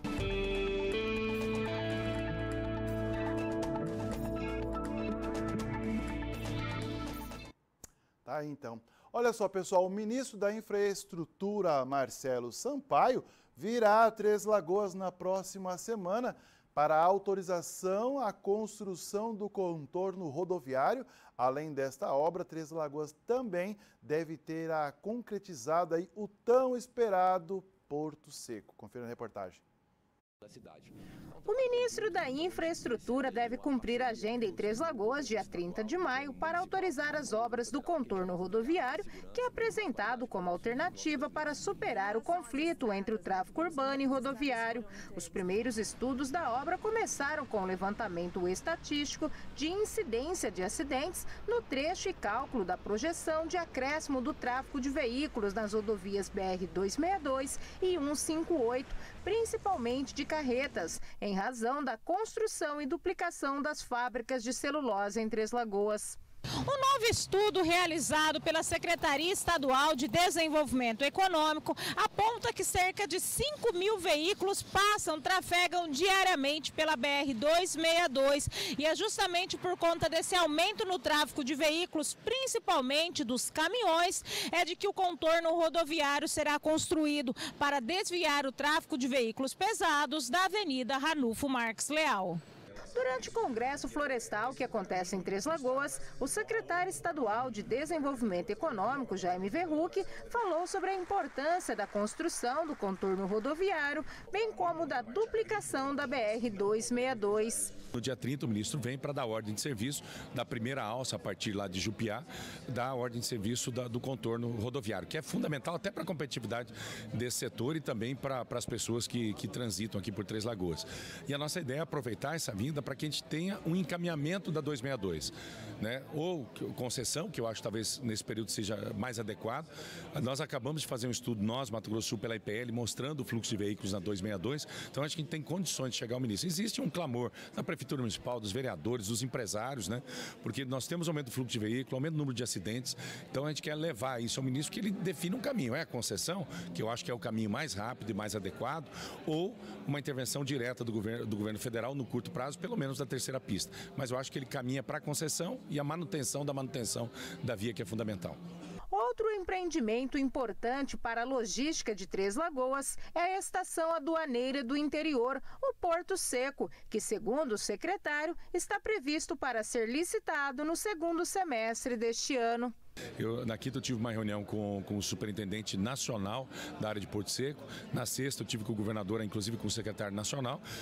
Tá aí, então. Olha só, pessoal, o ministro da Infraestrutura, Marcelo Sampaio, virá a Três Lagoas na próxima semana para a autorização à construção do contorno rodoviário. Além desta obra, Três Lagoas também deve ter a concretizado aí o tão esperado Porto Seco. Confira na reportagem. Da cidade. O ministro da Infraestrutura deve cumprir a agenda em Três Lagoas, dia trinta de maio, para autorizar as obras do contorno rodoviário, que é apresentado como alternativa para superar o conflito entre o tráfego urbano e rodoviário. Os primeiros estudos da obra começaram com o levantamento estatístico de incidência de acidentes no trecho e cálculo da projeção de acréscimo do tráfego de veículos nas rodovias B R duzentos e sessenta e dois e cento e cinquenta e oito, principalmente de carretas, em razão da construção e duplicação das fábricas de celulose em Três Lagoas. Um novo estudo realizado pela Secretaria Estadual de Desenvolvimento Econômico aponta que cerca de cinco mil veículos passam, trafegam diariamente pela B R duzentos e sessenta e dois e é justamente por conta desse aumento no tráfego de veículos, principalmente dos caminhões, é de que o contorno rodoviário será construído para desviar o tráfego de veículos pesados da Avenida Ranulfo Marques Leal. Durante o Congresso Florestal, que acontece em Três Lagoas, o secretário estadual de Desenvolvimento Econômico, Jaime Verruc, falou sobre a importância da construção do contorno rodoviário, bem como da duplicação da B R duzentos e sessenta e dois. No dia trinta, o ministro vem para dar ordem de serviço da primeira alça, a partir lá de Jupiá, da ordem de serviço da, do contorno rodoviário, que é fundamental até para a competitividade desse setor e também para as pessoas que, que transitam aqui por Três Lagoas. E a nossa ideia é aproveitar essa vinda para que a gente tenha um encaminhamento da duzentos e sessenta e dois, né? Ou concessão, que eu acho que talvez nesse período seja mais adequado. Nós acabamos de fazer um estudo, nós, Mato Grosso do Sul, pela I P L, mostrando o fluxo de veículos na duzentos e sessenta e dois, então acho que a gente tem condições de chegar ao ministro. Existe um clamor da Prefeitura Municipal, dos vereadores, dos empresários, né? Porque nós temos aumento do fluxo de veículos, aumento do número de acidentes, então a gente quer levar isso ao ministro, que ele define um caminho, é a concessão, que eu acho que é o caminho mais rápido e mais adequado, ou uma intervenção direta do governo, do governo federal no curto prazo, pelo menos da terceira pista. Mas eu acho que ele caminha para a concessão e a manutenção da manutenção da via, que é fundamental. Outro empreendimento importante para a logística de Três Lagoas é a estação aduaneira do interior, o Porto Seco, que, segundo o secretário, está previsto para ser licitado no segundo semestre deste ano. Eu, na quinta eu tive uma reunião com, com o superintendente nacional da área de Porto Seco. Na sexta eu tive com o governador, inclusive com o secretário nacional.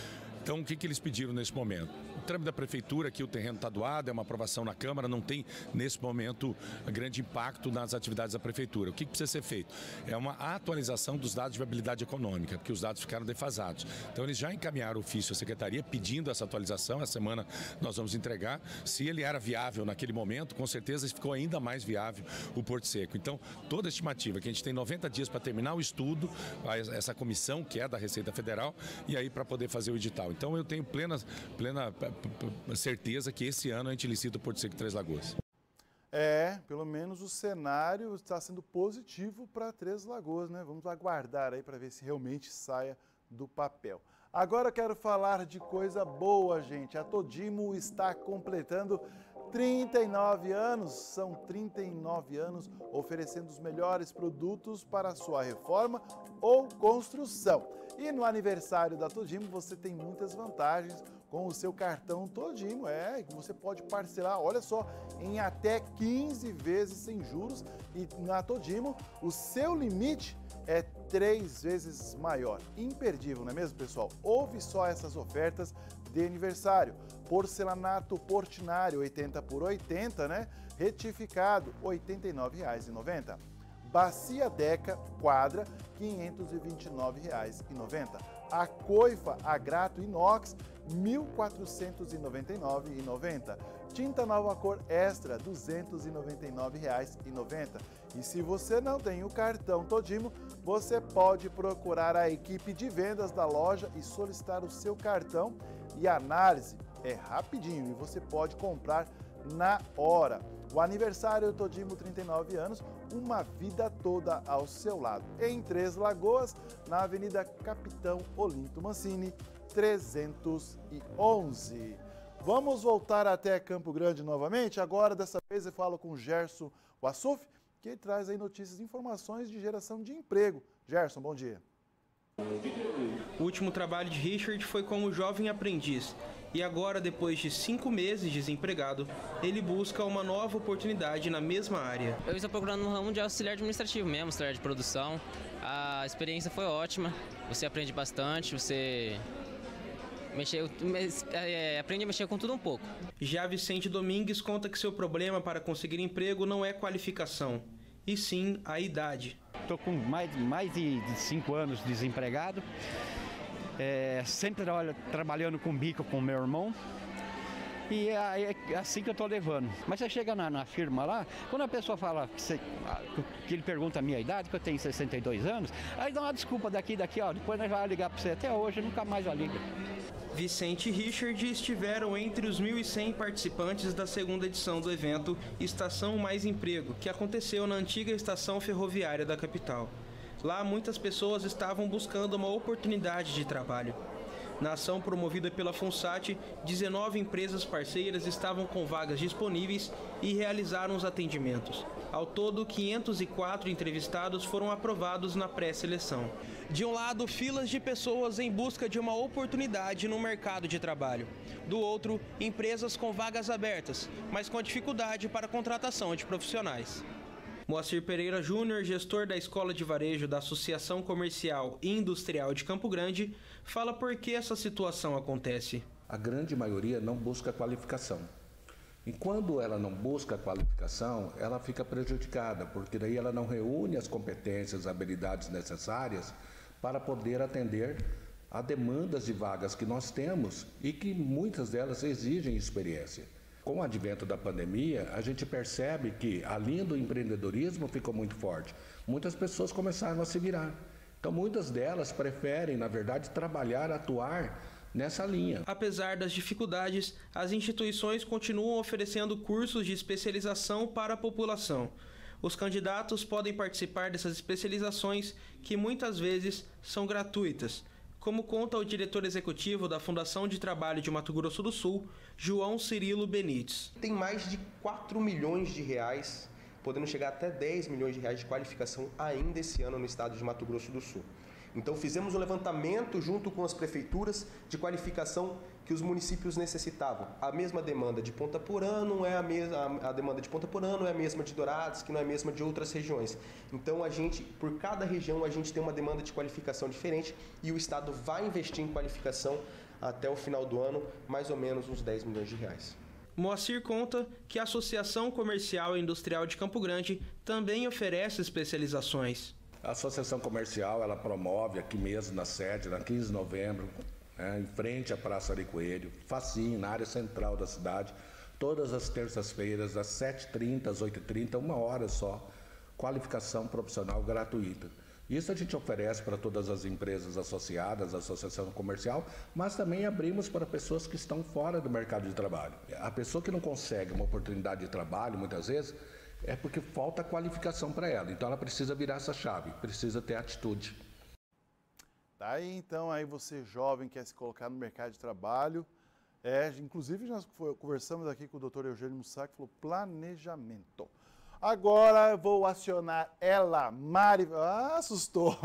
Então, o que, que eles pediram nesse momento? O trâmite da prefeitura, aqui o terreno está doado, é uma aprovação na Câmara, não tem, nesse momento, grande impacto nas atividades da prefeitura. O que, que precisa ser feito? É uma atualização dos dados de viabilidade econômica, porque os dados ficaram defasados. Então, eles já encaminharam ofício à Secretaria pedindo essa atualização. Essa semana nós vamos entregar. Se ele era viável naquele momento, com certeza ficou ainda mais viável o Porto Seco. Então, toda a estimativa que a gente tem noventa dias para terminar o estudo, essa comissão que é da Receita Federal, e aí para poder fazer o edital. Então, eu tenho plena, plena certeza que esse ano a gente licita o Porto Seco Três Lagoas. É, pelo menos o cenário está sendo positivo para Três Lagoas, né? Vamos aguardar aí para ver se realmente saia do papel. Agora eu quero falar de coisa boa, gente. A Todimo está completando trinta e nove anos, são trinta e nove anos oferecendo os melhores produtos para a sua reforma ou construção. E no aniversário da Todimo você tem muitas vantagens com o seu cartão Todimo. É, você pode parcelar, olha só, em até quinze vezes sem juros. E na Todimo o seu limite é três vezes maior. Imperdível, não é mesmo, pessoal? Ouve só essas ofertas de aniversário. Porcelanato Portinari, oitenta por oitenta, né? Retificado, oitenta e nove reais e noventa centavos. Bacia Deca Quadra, quinhentos e vinte e nove reais e noventa centavos. A coifa Agrato Inox, mil quatrocentos e noventa e nove reais e noventa centavos. Tinta Nova Cor Extra, duzentos e noventa e nove reais e noventa centavos. E se você não tem o cartão Todimo, você pode procurar a equipe de vendas da loja e solicitar o seu cartão. E a análise é rapidinho e você pode comprar na hora. O aniversário Todimo, trinta e nove anos, uma vida toda ao seu lado. Em Três Lagoas, na Avenida Capitão Olinto Mancini, trezentos e onze. Vamos voltar até Campo Grande novamente. Agora, dessa vez, eu falo com o Gerson Wassuf, que traz aí notícias e informações de geração de emprego. Gerson, bom dia. O último trabalho de Richard foi como jovem aprendiz. E agora, depois de cinco meses desempregado, ele busca uma nova oportunidade na mesma área. Eu estou procurando no ramo de auxiliar administrativo mesmo, auxiliar de produção. A experiência foi ótima, você aprende bastante, você mexer, é, aprende a mexer com tudo um pouco. Já Vicente Domingues conta que seu problema para conseguir emprego não é qualificação, e sim a idade. Estou com mais, mais de cinco anos desempregado. É, sempre trabalho, trabalhando com bico com meu irmão, e é, é assim que eu estou levando. Mas você chega na, na firma lá, quando a pessoa fala que, você, que ele pergunta a minha idade, que eu tenho sessenta e dois anos, aí dá uma desculpa daqui daqui, ó, depois nós vamos ligar para você. Até hoje, nunca mais vai ligar. Vicente e Richard estiveram entre os mil e cem participantes da segunda edição do evento Estação Mais Emprego, que aconteceu na antiga estação ferroviária da capital. Lá, muitas pessoas estavam buscando uma oportunidade de trabalho. Na ação promovida pela FUNSAT, dezenove empresas parceiras estavam com vagas disponíveis e realizaram os atendimentos. Ao todo, quinhentos e quatro entrevistados foram aprovados na pré-seleção. De um lado, filas de pessoas em busca de uma oportunidade no mercado de trabalho. Do outro, empresas com vagas abertas, mas com dificuldade para a contratação de profissionais. Moacir Pereira Júnior, gestor da Escola de Varejo da Associação Comercial e Industrial de Campo Grande, fala por que essa situação acontece. A grande maioria não busca qualificação. E quando ela não busca qualificação, ela fica prejudicada, porque daí ela não reúne as competências, habilidades necessárias para poder atender a demandas de vagas que nós temos e que muitas delas exigem experiência. Com o advento da pandemia, a gente percebe que a linha do empreendedorismo ficou muito forte. Muitas pessoas começaram a se virar. Então, muitas delas preferem, na verdade, trabalhar, atuar nessa linha. Apesar das dificuldades, as instituições continuam oferecendo cursos de especialização para a população. Os candidatos podem participar dessas especializações, que muitas vezes são gratuitas, como conta o diretor executivo da Fundação de Trabalho de Mato Grosso do Sul, João Cirilo Benites. Tem mais de quatro milhões de reais, podendo chegar até dez milhões de reais de qualificação ainda esse ano no estado de Mato Grosso do Sul. Então fizemos um levantamento junto com as prefeituras de qualificação que os municípios necessitavam. A mesma demanda de Ponta Porã não é a mesma, a demanda de Ponta Porã não é a mesma de Dourados, que não é a mesma de outras regiões. Então a gente, por cada região, a gente tem uma demanda de qualificação diferente e o estado vai investir em qualificação até o final do ano, mais ou menos uns dez milhões de reais. Moacir conta que a Associação Comercial e Industrial de Campo Grande também oferece especializações. A Associação Comercial, ela promove aqui mesmo na sede, na quinze de novembro, é, em frente à Praça Ari Coelho, facinho, na área central da cidade, todas as terças-feiras, das sete e trinta às oito e trinta, uma hora só, qualificação profissional gratuita. Isso a gente oferece para todas as empresas associadas à Associação Comercial, mas também abrimos para pessoas que estão fora do mercado de trabalho. A pessoa que não consegue uma oportunidade de trabalho, muitas vezes, é porque falta qualificação para ela. Então ela precisa virar essa chave, precisa ter atitude. Daí então, aí você jovem quer se colocar no mercado de trabalho, é, inclusive nós conversamos aqui com o doutor Eugênio Mussac, que falou planejamento. Agora eu vou acionar ela, Mari. Ah, assustou.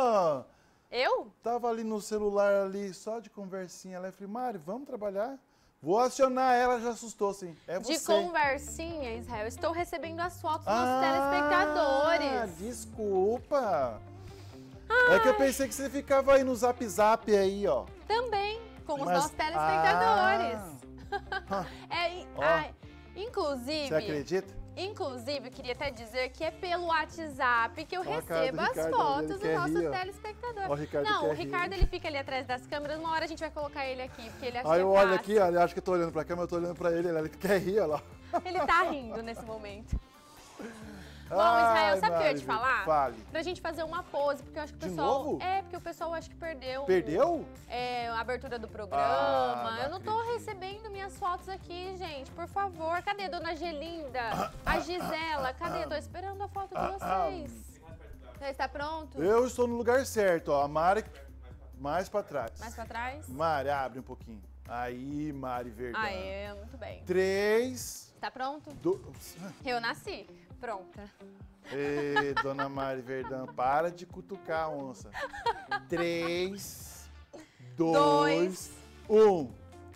Eu? Tava ali no celular ali, só de conversinha. Ela falou, Mari, vamos trabalhar? Vou acionar ela, já assustou, sim. É você. De conversinha, Israel. Estou recebendo as fotos dos ah, telespectadores. Desculpa. Ai. É que eu pensei que você ficava aí no Zap Zap aí, ó. Também, com os Mas, nossos telespectadores. Ah. é, Ó, ai, inclusive... Você acredita? Inclusive, eu queria até dizer que é pelo WhatsApp que eu Ó, recebo as Ricardo, fotos ele dos quer nossos rir, ó. telespectadores. Ó, o Ricardo Não, quer o Ricardo rir. ele fica ali atrás das câmeras, uma hora a gente vai colocar ele aqui, porque ele acha Aí que é eu olho fácil. aqui, ó, ele acha que eu tô olhando pra câmera, eu tô olhando pra ele, ele quer rir, olha lá. Ele tá rindo nesse momento. Bom, Ai, Israel, sabe o que eu ia te Mari, falar? fale. Pra gente fazer uma pose, porque eu acho que o De pessoal... novo? É, porque o pessoal acho que perdeu... Perdeu? É, a abertura do programa. Ah, não eu não tô recebendo minhas fotos aqui, gente. Por favor, cadê Dona Gelinda? A Gisela, cadê? Tô esperando a foto de vocês. Já está pronto? Eu estou no lugar certo, ó. A Mari, mais pra trás. Mais pra trás? Mari, abre um pouquinho. Aí, Mari Verdão. Aê, muito bem. Três. Tá pronto? Do... Eu nasci. Pronta. Ê, Dona Mari Verdão, para de cutucar a onça. Três, dois, um.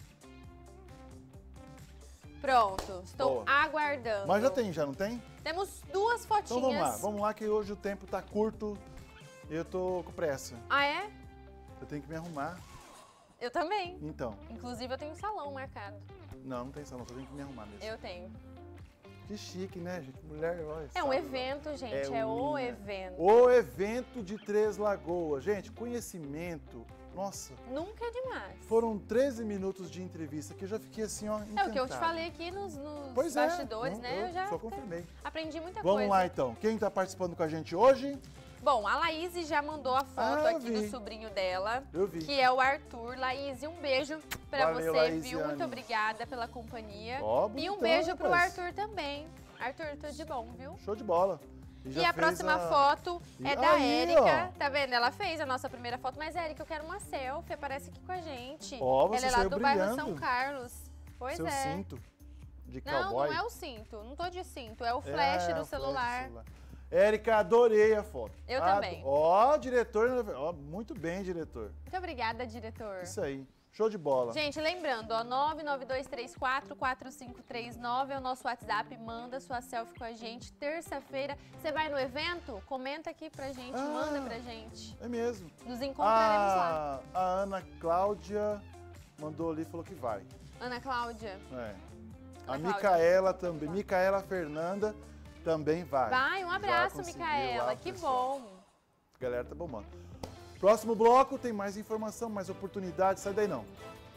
Pronto, estou Boa. aguardando. Mas já tem, já não tem? Temos duas fotinhas. Então vamos lá, vamos lá que hoje o tempo tá curto e eu tô com pressa. Ah, é? Eu tenho que me arrumar. Eu também. Então. Inclusive eu tenho um salão marcado. Não, não tem salão, só tenho que me arrumar mesmo. Eu tenho. Que chique, né, gente? Mulher, olha. É um evento, gente, é, É o um- evento. O evento de Três Lagoas. Gente, conhecimento, nossa, Nunca é demais. foram treze minutos de entrevista que eu já fiquei assim, ó, É o que eu te encantado. falei aqui nos, nos Pois é, bastidores, não, né? eu Eu já só confirmei. aprendi muita Vamos coisa. lá, então. Quem tá participando com a gente hoje? Bom, a Laís já mandou a foto Ah, eu aqui vi. do sobrinho dela, Eu vi. que é o Arthur. Laís, um beijo pra Valeu, você, Laís, viu? Yane. Muito obrigada pela companhia. Ó, e bonitão, um beijo pro rapaz. Arthur também. Arthur, tudo de bom, viu? Show de bola. E, já a fez próxima a- foto E é da aí, Érica, ó. tá vendo? Ela fez a nossa primeira foto, mas Érica, eu quero uma selfie, aparece aqui com a gente. Ó, você Ela é lá saiu do bairro brilhando. São Carlos. Pois Seu é. cinto de Não, cowboy. não é o cinto, não tô de cinto, é o flash É, do o flash celular. do Érica, adorei a foto. Eu Ado- também. Ó, diretor, ó, muito bem, diretor. Muito obrigada, diretor. Isso aí, show de bola. Gente, lembrando, ó, nove nove dois três quatro, quatro cinco três nove é o nosso WhatsApp, manda sua selfie com a gente. Terça-feira, você vai no evento? Comenta aqui pra gente, Ah, manda pra gente. É mesmo. Nos encontraremos lá. A, a Ana Cláudia mandou ali e falou que vai. Ana Cláudia. É. A Ana Cláudia. Micaela também. Micaela Fernanda também vai. Vai, um Já abraço, conseguiu Micaela, lá, que pessoal. bom. A galera tá bombando. Próximo bloco tem mais informação, mais oportunidade. Sai daí não.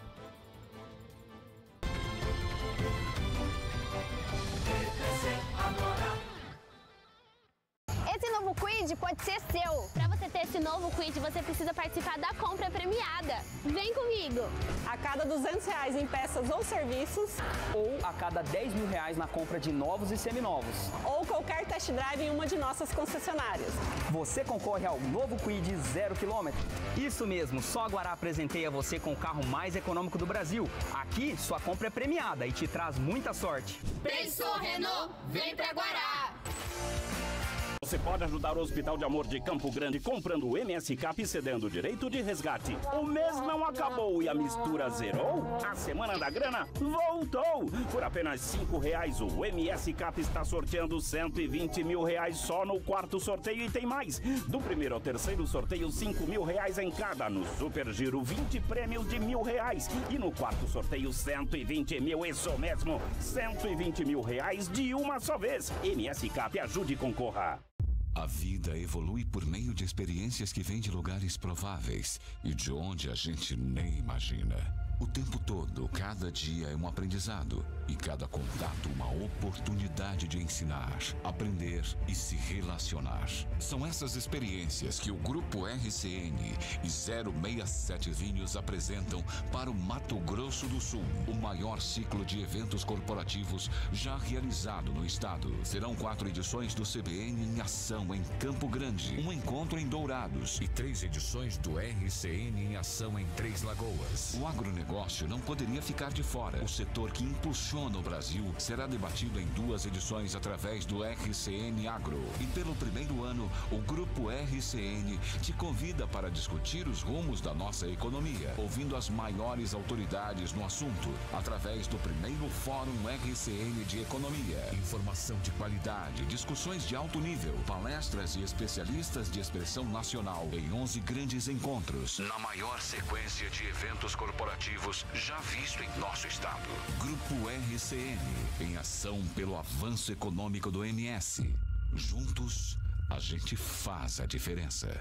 Esse novo Quid pode ser seu. Para você ter esse novo Quid, você precisa participar da compra premiada. Vem comigo. A cada duzentos reais em peças ou serviços, Ou a cada dez mil reais na compra de novos e seminovos. ou qualquer test drive em uma de nossas concessionárias. Você concorre ao novo Quid zero quilômetro. Isso mesmo, só a Guará apresentei a você com o carro mais econômico do Brasil. Aqui, sua compra é premiada e te traz muita sorte. Pensou, Renault? Vem pra Guará. Você pode ajudar o Hospital de Amor de Campo Grande comprando o M S Cap e cedendo o direito de resgate. O mês não acabou e a mistura zerou? A Semana da Grana voltou! Por apenas cinco reais, o M S Cap está sorteando cento e vinte mil reais só no quarto sorteio e tem mais. Do primeiro ao terceiro sorteio, cinco mil reais em cada. No Super Giro, vinte prêmios de mil reais. E no quarto sorteio, cento e vinte mil, isso mesmo, cento e vinte mil reais de uma só vez. M S Cap, ajude e concorra. A vida evolui por meio de experiências que vêm de lugares prováveis e de onde a gente nem imagina. O tempo todo, cada dia é um aprendizado e cada contato uma oportunidade de ensinar, aprender e se relacionar. São essas experiências que o Grupo R C N e zero sessenta e sete Vinhos apresentam para o Mato Grosso do Sul, o maior ciclo de eventos corporativos já realizado no estado. Serão quatro edições do C B N em ação em Campo Grande, um encontro em Dourados e três edições do R C N em ação em Três Lagoas. O agronegócio negócio não poderia ficar de fora. O setor que impulsiona o Brasil será debatido em duas edições através do R C N Agro. E pelo primeiro ano, o Grupo R C N te convida para discutir os rumos da nossa economia, ouvindo as maiores autoridades no assunto, através do primeiro Fórum R C N de Economia. Informação de qualidade, discussões de alto nível, palestras e especialistas de expressão nacional em onze grandes encontros, na maior sequência de eventos corporativos já visto em nosso estado. Grupo R C N, em ação pelo avanço econômico do M S. Juntos, a gente faz a diferença.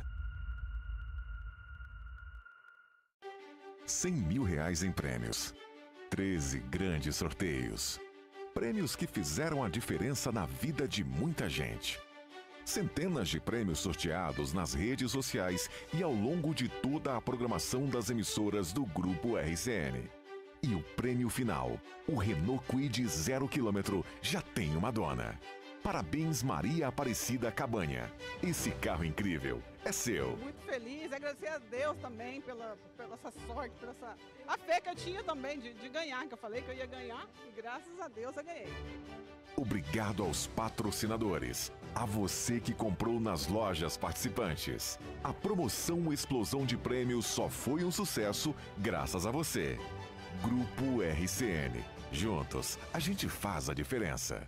cem mil reais em prêmios. treze grandes sorteios. Prêmios que fizeram a diferença na vida de muita gente. Centenas de prêmios sorteados nas redes sociais e ao longo de toda a programação das emissoras do Grupo R C N. E o prêmio final, o Renault Kwid zero quilômetro, já tem uma dona. Parabéns, Maria Aparecida Cabanha. Esse carro incrível é seu. Muito feliz, agradecer a Deus também pela, pela essa sorte, pela essa, a fé que eu tinha também de, de ganhar, que eu falei que eu ia ganhar e graças a Deus eu ganhei. Obrigado aos patrocinadores, a você que comprou nas lojas participantes. A promoção Explosão de Prêmios só foi um sucesso graças a você. Grupo R C N. Juntos, a gente faz a diferença.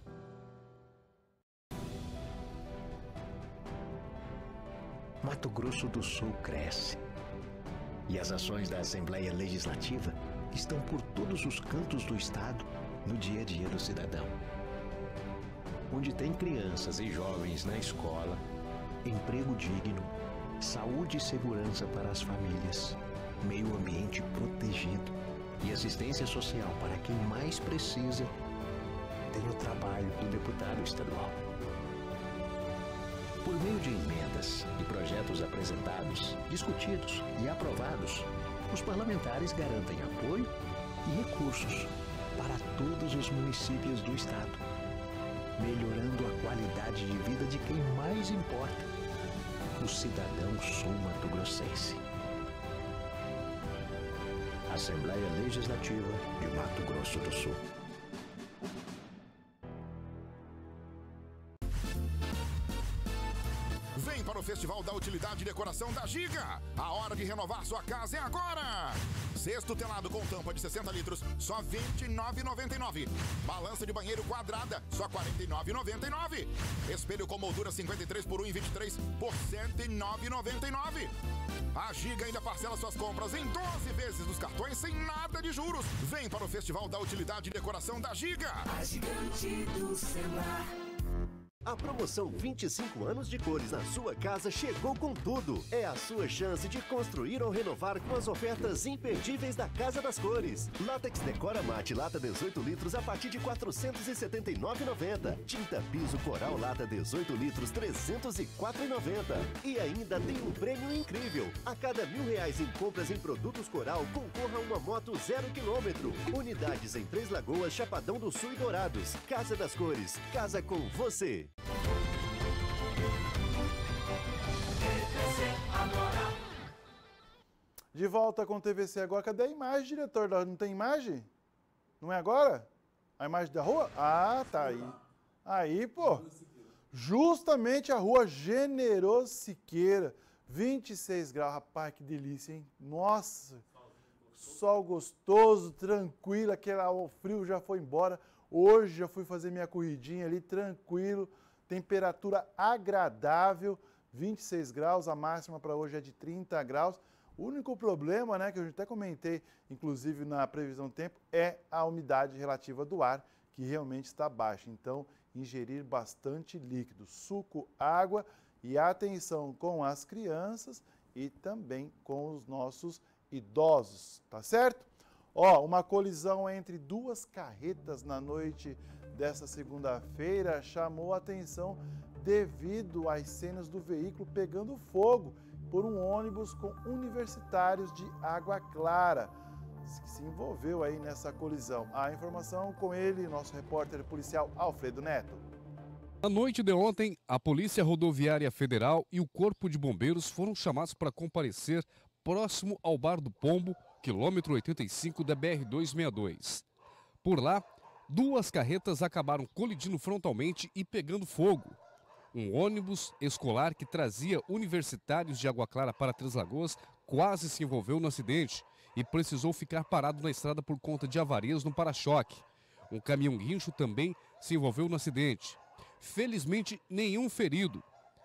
Mato Grosso do Sul cresce. E as ações da Assembleia Legislativa estão por todos os cantos do estado no dia a dia do cidadão. Onde tem crianças e jovens na escola, emprego digno, saúde e segurança para as famílias, meio ambiente protegido e assistência social para quem mais precisa, tem o trabalho do deputado estadual. Por meio de emendas e projetos apresentados, discutidos e aprovados, os parlamentares garantem apoio e recursos para todos os municípios do estado, melhorando a qualidade de vida de quem mais importa, o cidadão sul-mato-grossense. Assembleia Legislativa de Mato Grosso do Sul. Vem para o Festival da Utilidade e Decoração da Giga. A hora de renovar sua casa é agora. Cesto telado com tampa de sessenta litros, só vinte e nove reais e noventa e nove centavos. Balança de banheiro quadrada, só quarenta e nove reais e noventa e nove centavos. Espelho com moldura cinquenta e três por um e vinte e três por cento e nove reais e noventa e nove centavos. A Giga ainda parcela suas compras em doze vezes nos cartões sem nada de juros. Vem para o Festival da Utilidade e Decoração da Giga. A gigante do celular. A promoção vinte e cinco anos de cores na sua casa chegou com tudo. É a sua chance de construir ou renovar com as ofertas imperdíveis da Casa das Cores. Látex Decora Mate lata dezoito litros a partir de quatrocentos e setenta e nove reais e noventa centavos. Tinta Piso Coral lata dezoito litros trezentos e quatro reais e noventa centavos. E ainda tem um prêmio incrível. A cada mil reais em compras em produtos Coral, concorra a uma moto zero quilômetro. Unidades em Três Lagoas, Chapadão do Sul e Dourados. Casa das Cores. Casa com você. De volta com o T V C agora. Cadê a imagem, diretor? Não tem imagem? Não é agora? A imagem da rua? Ah, tá aí. Aí, pô. justamente a rua Generoso Siqueira, vinte e seis graus, rapaz, que delícia, hein? Nossa, sol gostoso, tranquilo, aquele o frio já foi embora. Hoje já fui fazer minha corridinha ali, tranquilo, temperatura agradável, vinte e seis graus, a máxima para hoje é de trinta graus. O único problema, né, que eu até comentei, inclusive na previsão do tempo, é a umidade relativa do ar, que realmente está baixa. Então, ingerir bastante líquido, suco, água e atenção com as crianças e também com os nossos idosos, tá certo? Ó, uma colisão entre duas carretas na noite dessa segunda-feira chamou a atenção devido às cenas do veículo pegando fogo por um ônibus com universitários de Água Clara, que se envolveu aí nessa colisão. A informação com ele, nosso repórter policial Alfredo Neto. Na noite de ontem, a Polícia Rodoviária Federal e o Corpo de Bombeiros foram chamados para comparecer próximo ao Bar do Pombo, quilômetro oitenta e cinco da B R duzentos e sessenta e dois. Por lá, duas carretas acabaram colidindo frontalmente e pegando fogo. Um ônibus escolar que trazia universitários de Água Clara para Três Lagoas quase se envolveu no acidente e precisou ficar parado na estrada por conta de avarias no para-choque. Um caminhão guincho também se envolveu no acidente. Felizmente, nenhum ferido.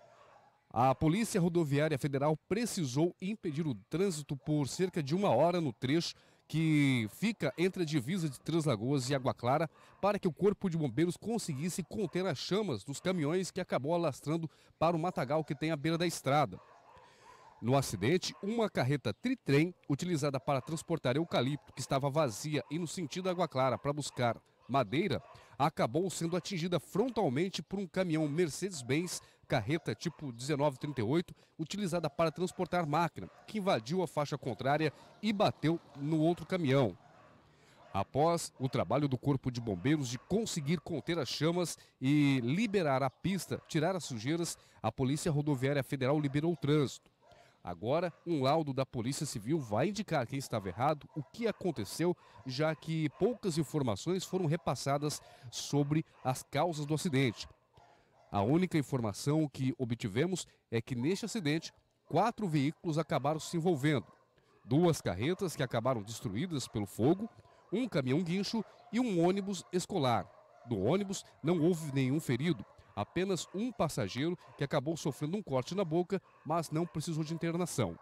A Polícia Rodoviária Federal precisou impedir o trânsito por cerca de uma hora no trecho que fica entre a divisa de Três Lagoas e Água Clara para que o Corpo de Bombeiros conseguisse conter as chamas dos caminhões que acabou alastrando para o matagal que tem à beira da estrada. No acidente, uma carreta tritrem, utilizada para transportar eucalipto, que estava vazia e no sentido Água Clara para buscar madeira, acabou sendo atingida frontalmente por um caminhão Mercedes-Benz, carreta tipo dezenove trinta e oito, utilizada para transportar máquina, que invadiu a faixa contrária e bateu no outro caminhão. Após o trabalho do Corpo de Bombeiros de conseguir conter as chamas e liberar a pista, tirar as sujeiras, a Polícia Rodoviária Federal liberou o trânsito. Agora, um laudo da Polícia Civil vai indicar quem estava errado, o que aconteceu, já que poucas informações foram repassadas sobre as causas do acidente. A única informação que obtivemos é que neste acidente, quatro veículos acabaram se envolvendo. Duas carretas que acabaram destruídas pelo fogo, um caminhão guincho e um ônibus escolar. Do ônibus não houve nenhum ferido. Apenas um passageiro que acabou sofrendo um corte na boca, mas não precisou de internação.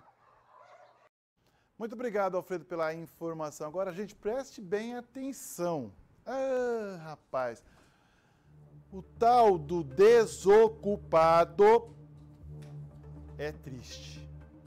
Muito obrigado, Alfredo, pela informação. Agora, gente, preste bem atenção. Ah, rapaz, o tal do desocupado é triste.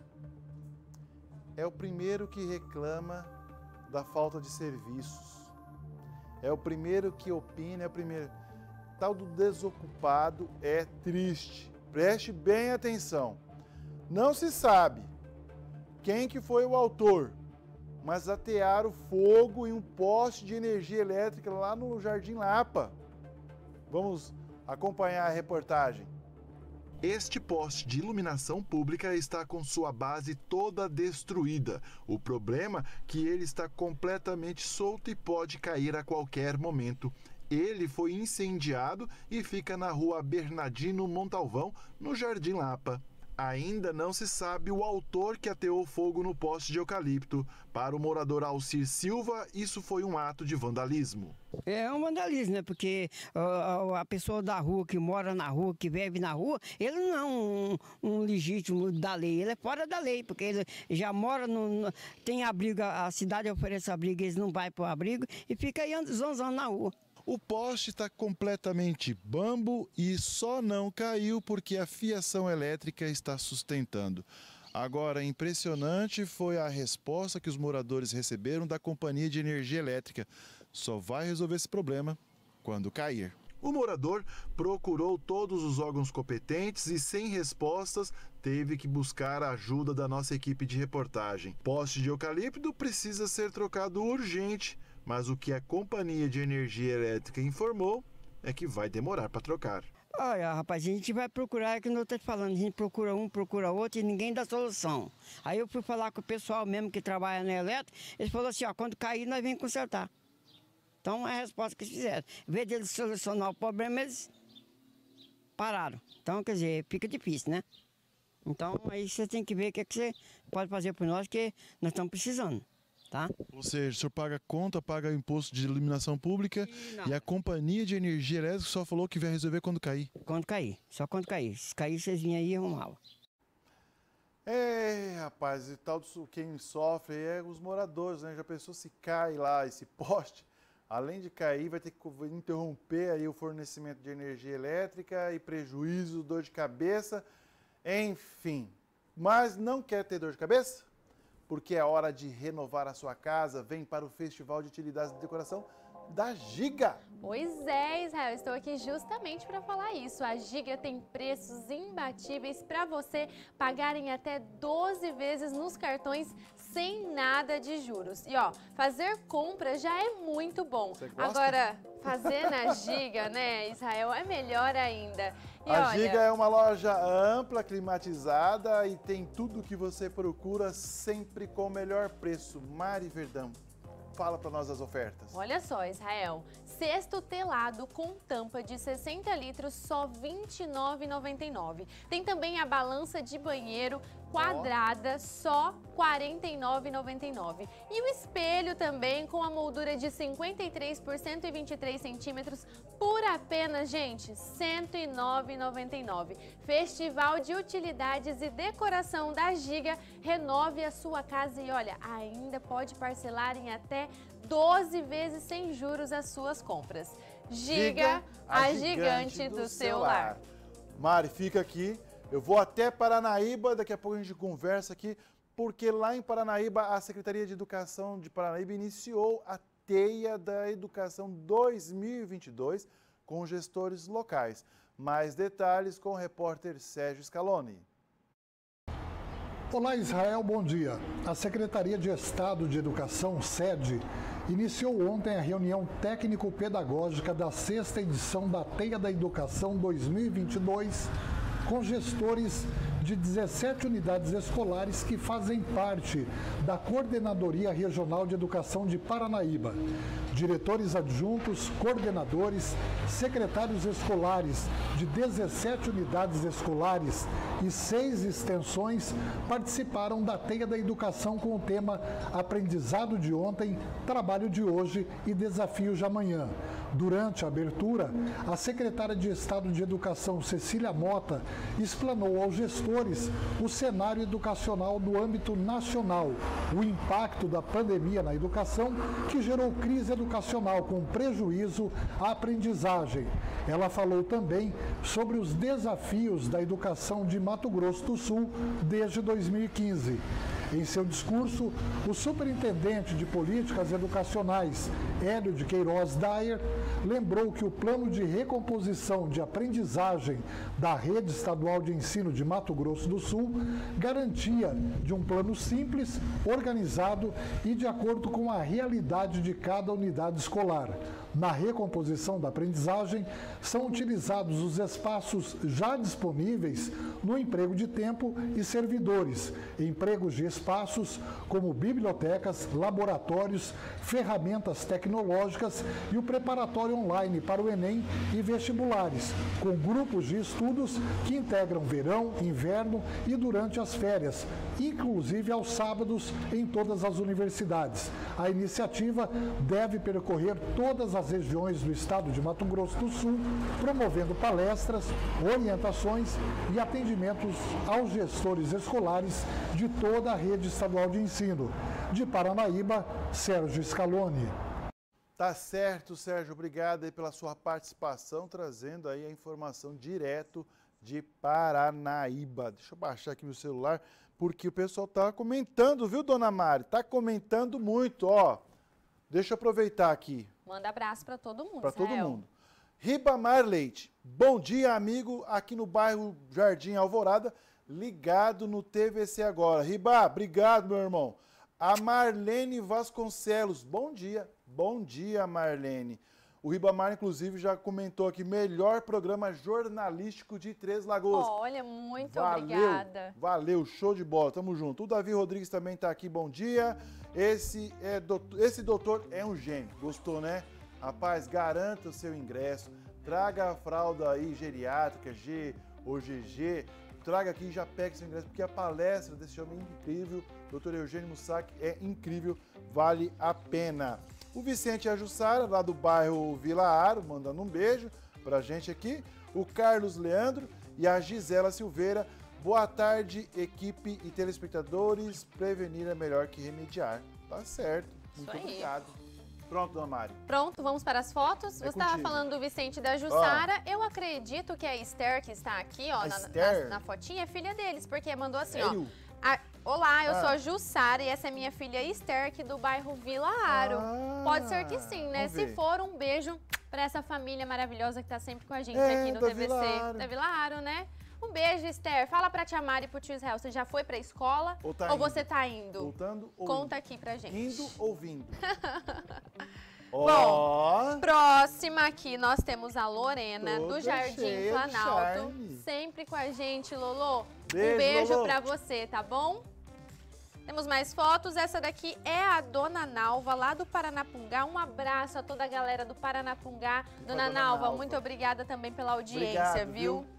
É o primeiro que reclama da falta de serviços. É o primeiro que opina, é o primeiro... tal do desocupado é triste. Preste bem atenção. Não se sabe quem que foi o autor, mas atearam fogo em um poste de energia elétrica lá no Jardim Lapa. Vamos acompanhar a reportagem. Este poste de iluminação pública está com sua base toda destruída. O problema é que ele está completamente solto e pode cair a qualquer momento. Ele foi incendiado e fica na rua Bernardino Montalvão, no Jardim Lapa. Ainda não se sabe o autor que ateou fogo no poste de eucalipto. Para o morador Alcir Silva, isso foi um ato de vandalismo. É um vandalismo, né? Porque uh, a pessoa da rua, que mora na rua, que vive na rua, ele não é um, um legítimo da lei, ele é fora da lei, porque ele já mora, no, no, tem abrigo, a cidade oferece abrigo, eles não vão para o abrigo e fica aí zonzando na rua. O poste está completamente bambo e só não caiu porque a fiação elétrica está sustentando. Agora, impressionante foi a resposta que os moradores receberam da Companhia de Energia Elétrica. Só vai resolver esse problema quando cair. O morador procurou todos os órgãos competentes e, sem respostas, teve que buscar a ajuda da nossa equipe de reportagem. Poste de eucalipto precisa ser trocado urgente. Mas o que a Companhia de Energia Elétrica informou é que vai demorar para trocar. Olha, rapaz, a gente vai procurar, é que eu estou te falando, a gente procura um, procura outro e ninguém dá solução. Aí eu fui falar com o pessoal mesmo que trabalha na elétrica, eles falaram assim, ó, quando cair nós vamos consertar. Então é a resposta que eles fizeram. Em vez de eles solucionar o problema, eles pararam. Então, quer dizer, fica difícil, né? Então, aí você tem que ver o que, é que você pode fazer por nós, que nós estamos precisando, tá? Ou seja, o senhor paga conta, paga imposto de iluminação pública e, e a companhia de energia elétrica só falou que vai resolver quando cair. Quando cair, só quando cair. Se cair, vocês vinham aí e arrumavam. É, rapaz, e tal do quem sofre é os moradores, né? Já pensou se cai lá esse poste? Além de cair, vai ter que interromper aí o fornecimento de energia elétrica e prejuízo, dor de cabeça, enfim. Mas não quer ter dor de cabeça? Porque é hora de renovar a sua casa. Vem para o Festival de Utilidades de Decoração da Giga. Pois é, Israel, estou aqui justamente para falar isso. A Giga tem preços imbatíveis para você pagar em até doze vezes nos cartões sem nada de juros. E ó, fazer compra já é muito bom. Você gosta? Agora, fazer na Giga, né, Israel, é melhor ainda. E a olha... Giga é uma loja ampla, climatizada e tem tudo o que você procura sempre com o melhor preço. Mari Verdão, fala para nós as ofertas. Olha só, Israel, cesto telado com tampa de sessenta litros, só vinte e nove reais e noventa e nove centavos. Tem também a balança de banheiro quadrada, só quarenta e nove reais e noventa e nove centavos. E o espelho também com a moldura de cinquenta e três por cento e vinte e três centímetros, por apenas, gente, cento e nove reais e noventa e nove centavos. Festival de Utilidades e Decoração da Giga. Renove a sua casa e olha, ainda pode parcelar em até doze vezes sem juros as suas compras. Giga, a, a gigante, gigante do, do seu lar. Mari, fica aqui. Eu vou até Paranaíba, daqui a pouco a gente conversa aqui, porque lá em Paranaíba, a Secretaria de Educação de Paranaíba iniciou a Teia da Educação dois mil e vinte e dois com gestores locais. Mais detalhes com o repórter Sérgio Scaloni. Olá, Israel, bom dia. A Secretaria de Estado de Educação, SED, iniciou ontem a reunião técnico-pedagógica da sexta edição da Teia da Educação dois mil e vinte e dois, com gestores de dezessete unidades escolares que fazem parte da Coordenadoria Regional de Educação de Paranaíba. Diretores adjuntos, coordenadores, secretários escolares de dezessete unidades escolares e seis extensões participaram da Teia da Educação com o tema Aprendizado de ontem, Trabalho de hoje e Desafio de amanhã. Durante a abertura, a secretária de Estado de Educação, Cecília Mota, explanou aos gestores o cenário educacional no âmbito nacional, o impacto da pandemia na educação, que gerou crise educacional com prejuízo à aprendizagem. Ela falou também sobre os desafios da educação de Mato Grosso do Sul desde dois mil e quinze. Em seu discurso, o superintendente de políticas educacionais, Hélio de Queiroz Dyer, lembrou que o plano de recomposição de aprendizagem da rede estadual de ensino de Mato Grosso do Sul garantia de um plano simples, organizado e de acordo com a realidade de cada unidade escolar. Na recomposição da aprendizagem, são utilizados os espaços já disponíveis no emprego de tempo e servidores, empregos de espaços como bibliotecas, laboratórios, ferramentas tecnológicas e o preparatório online para o Enem e vestibulares, com grupos de estudos que integram verão, inverno e durante as férias, inclusive aos sábados em todas as universidades. A iniciativa deve percorrer todas as regiões do estado de Mato Grosso do Sul, promovendo palestras, orientações e atendimentos aos gestores escolares de toda a rede estadual de ensino. De Paranaíba, Sérgio Scaloni. Tá certo, Sérgio. Obrigado aí pela sua participação, trazendo aí a informação direto de Paranaíba. Deixa eu baixar aqui meu celular, porque o pessoal tá comentando, viu, dona Mari? Tá comentando muito, ó. Deixa eu aproveitar aqui. Manda abraço para todo mundo, Para todo Israel. mundo. Ribamar Leite. Bom dia, amigo, aqui no bairro Jardim Alvorada, ligado no T V C Agora. Riba, obrigado, meu irmão. A Marlene Vasconcelos. Bom dia. Bom dia, Marlene. O Ribamar, inclusive, já comentou aqui, melhor programa jornalístico de Três Lagoas. Olha, muito valeu, obrigada. Valeu, show de bola, tamo junto. O Davi Rodrigues também tá aqui, bom dia. Esse, é doutor, esse doutor é um gênio, gostou, né? Rapaz, garanta o seu ingresso, traga a fralda aí geriátrica, G ou G G, traga aqui e já pegue seu ingresso, porque a palestra desse homem é incrível, doutor Eugênio Mussac, é incrível, vale a pena. O Vicente e a Jussara, lá do bairro Vila Aro, mandando um beijo pra gente aqui. O Carlos Leandro e a Gisela Silveira. Boa tarde, equipe e telespectadores. Prevenir é melhor que remediar. Tá certo. Muito Isso aí. obrigado. Pronto, dona Mari. Pronto, vamos para as fotos. É Você estava contigo. falando do Vicente e da Jussara. Eu acredito que a Esther, que está aqui, ó, A na, Esther? na, na fotinha, é filha deles, porque mandou assim, Sério? ó. a- Olá, eu Ah. sou a Jussara e essa é minha filha Esther, aqui do bairro Vila Aro. Ah, Pode ser que sim, né? vamos Se ver. for, um beijo para essa família maravilhosa que está sempre com a gente É, aqui no da T V C. Vila Aro. Da Vila Aro, né? Um beijo, Esther. Fala pra tia Mari e pro tio Israel, você já foi pra escola Ou tá ou indo? você tá indo? Voltando ou Conta aqui pra gente. Indo ou vindo? Bom, Ó. próxima aqui nós temos a Lorena, Toda do Jardim cheia de Planalto. charme. Sempre com a gente, Lolo. Beijo, um beijo Lolo. pra você, tá bom? Temos mais fotos. Essa daqui é a Dona Nalva, lá do Paranapungá. Um abraço a toda a galera do Paranapungá. Dona, Dona Nalva, Nalva. muito obrigada também pela audiência, Obrigado, viu? viu?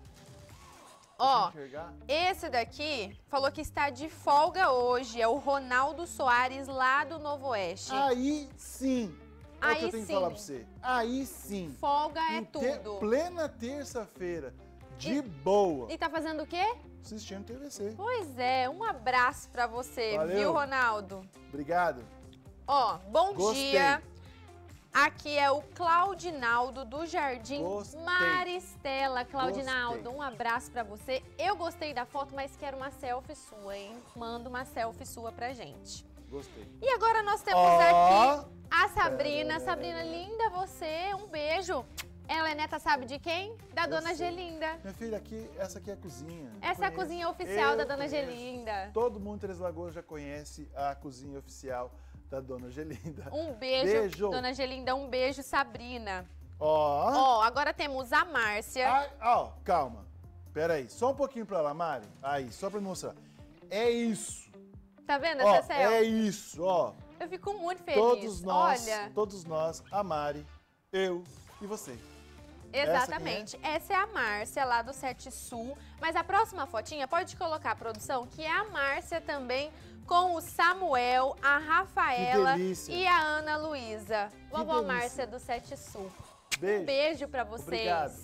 Ó, Deixa eu enxergar. esse daqui falou que está de folga hoje. É o Ronaldo Soares, lá do Novo Oeste. Aí sim. É o que Aí eu tenho que sim. falar pra você. Aí sim. Folga é Em te- tudo. Plena terça-feira. De boa. E tá fazendo o quê? Assistindo T V C. Pois é, um abraço pra você, Valeu. viu, Ronaldo? Obrigado. Ó, bom Gostei. dia. Aqui é o Claudinaldo do Jardim Gostei. Maristela. Claudinaldo, Gostei. um abraço pra você. Eu gostei da foto, mas quero uma selfie sua, hein? Manda uma selfie sua pra gente. Gostei. E agora nós temos Ó. aqui a Sabrina. Sabrina, linda você, um beijo. Ela é neta, sabe de quem? Da Eu Dona sei. Gelinda. Minha filha, aqui, essa aqui é a cozinha. Eu Essa é a conheço. cozinha oficial Eu da Dona conheço. Gelinda. Todo mundo em Três Lagoas já conhece a cozinha oficial da Dona Gelinda. Um beijo, Beijo. Dona Gelinda. Um beijo, Sabrina. Ó. Ó, agora temos a Márcia. Ai, ó, calma. Pera aí, só um pouquinho pra lá, Mari. Aí, só pra me mostrar. É isso. Tá vendo Ó, essa selfie? é isso, ó. Eu fico muito feliz. Todos nós, Olha, todos nós, a Mari, eu e você. exatamente. Essa, é a Márcia, lá do Sete Sul. Mas a próxima fotinha, pode colocar a produção, que é a Márcia também, com o Samuel, a Rafaela Que delícia. e a Ana Luísa. Vovó delícia. Márcia do Sete Sul. Beijo. Um beijo pra vocês. Obrigado.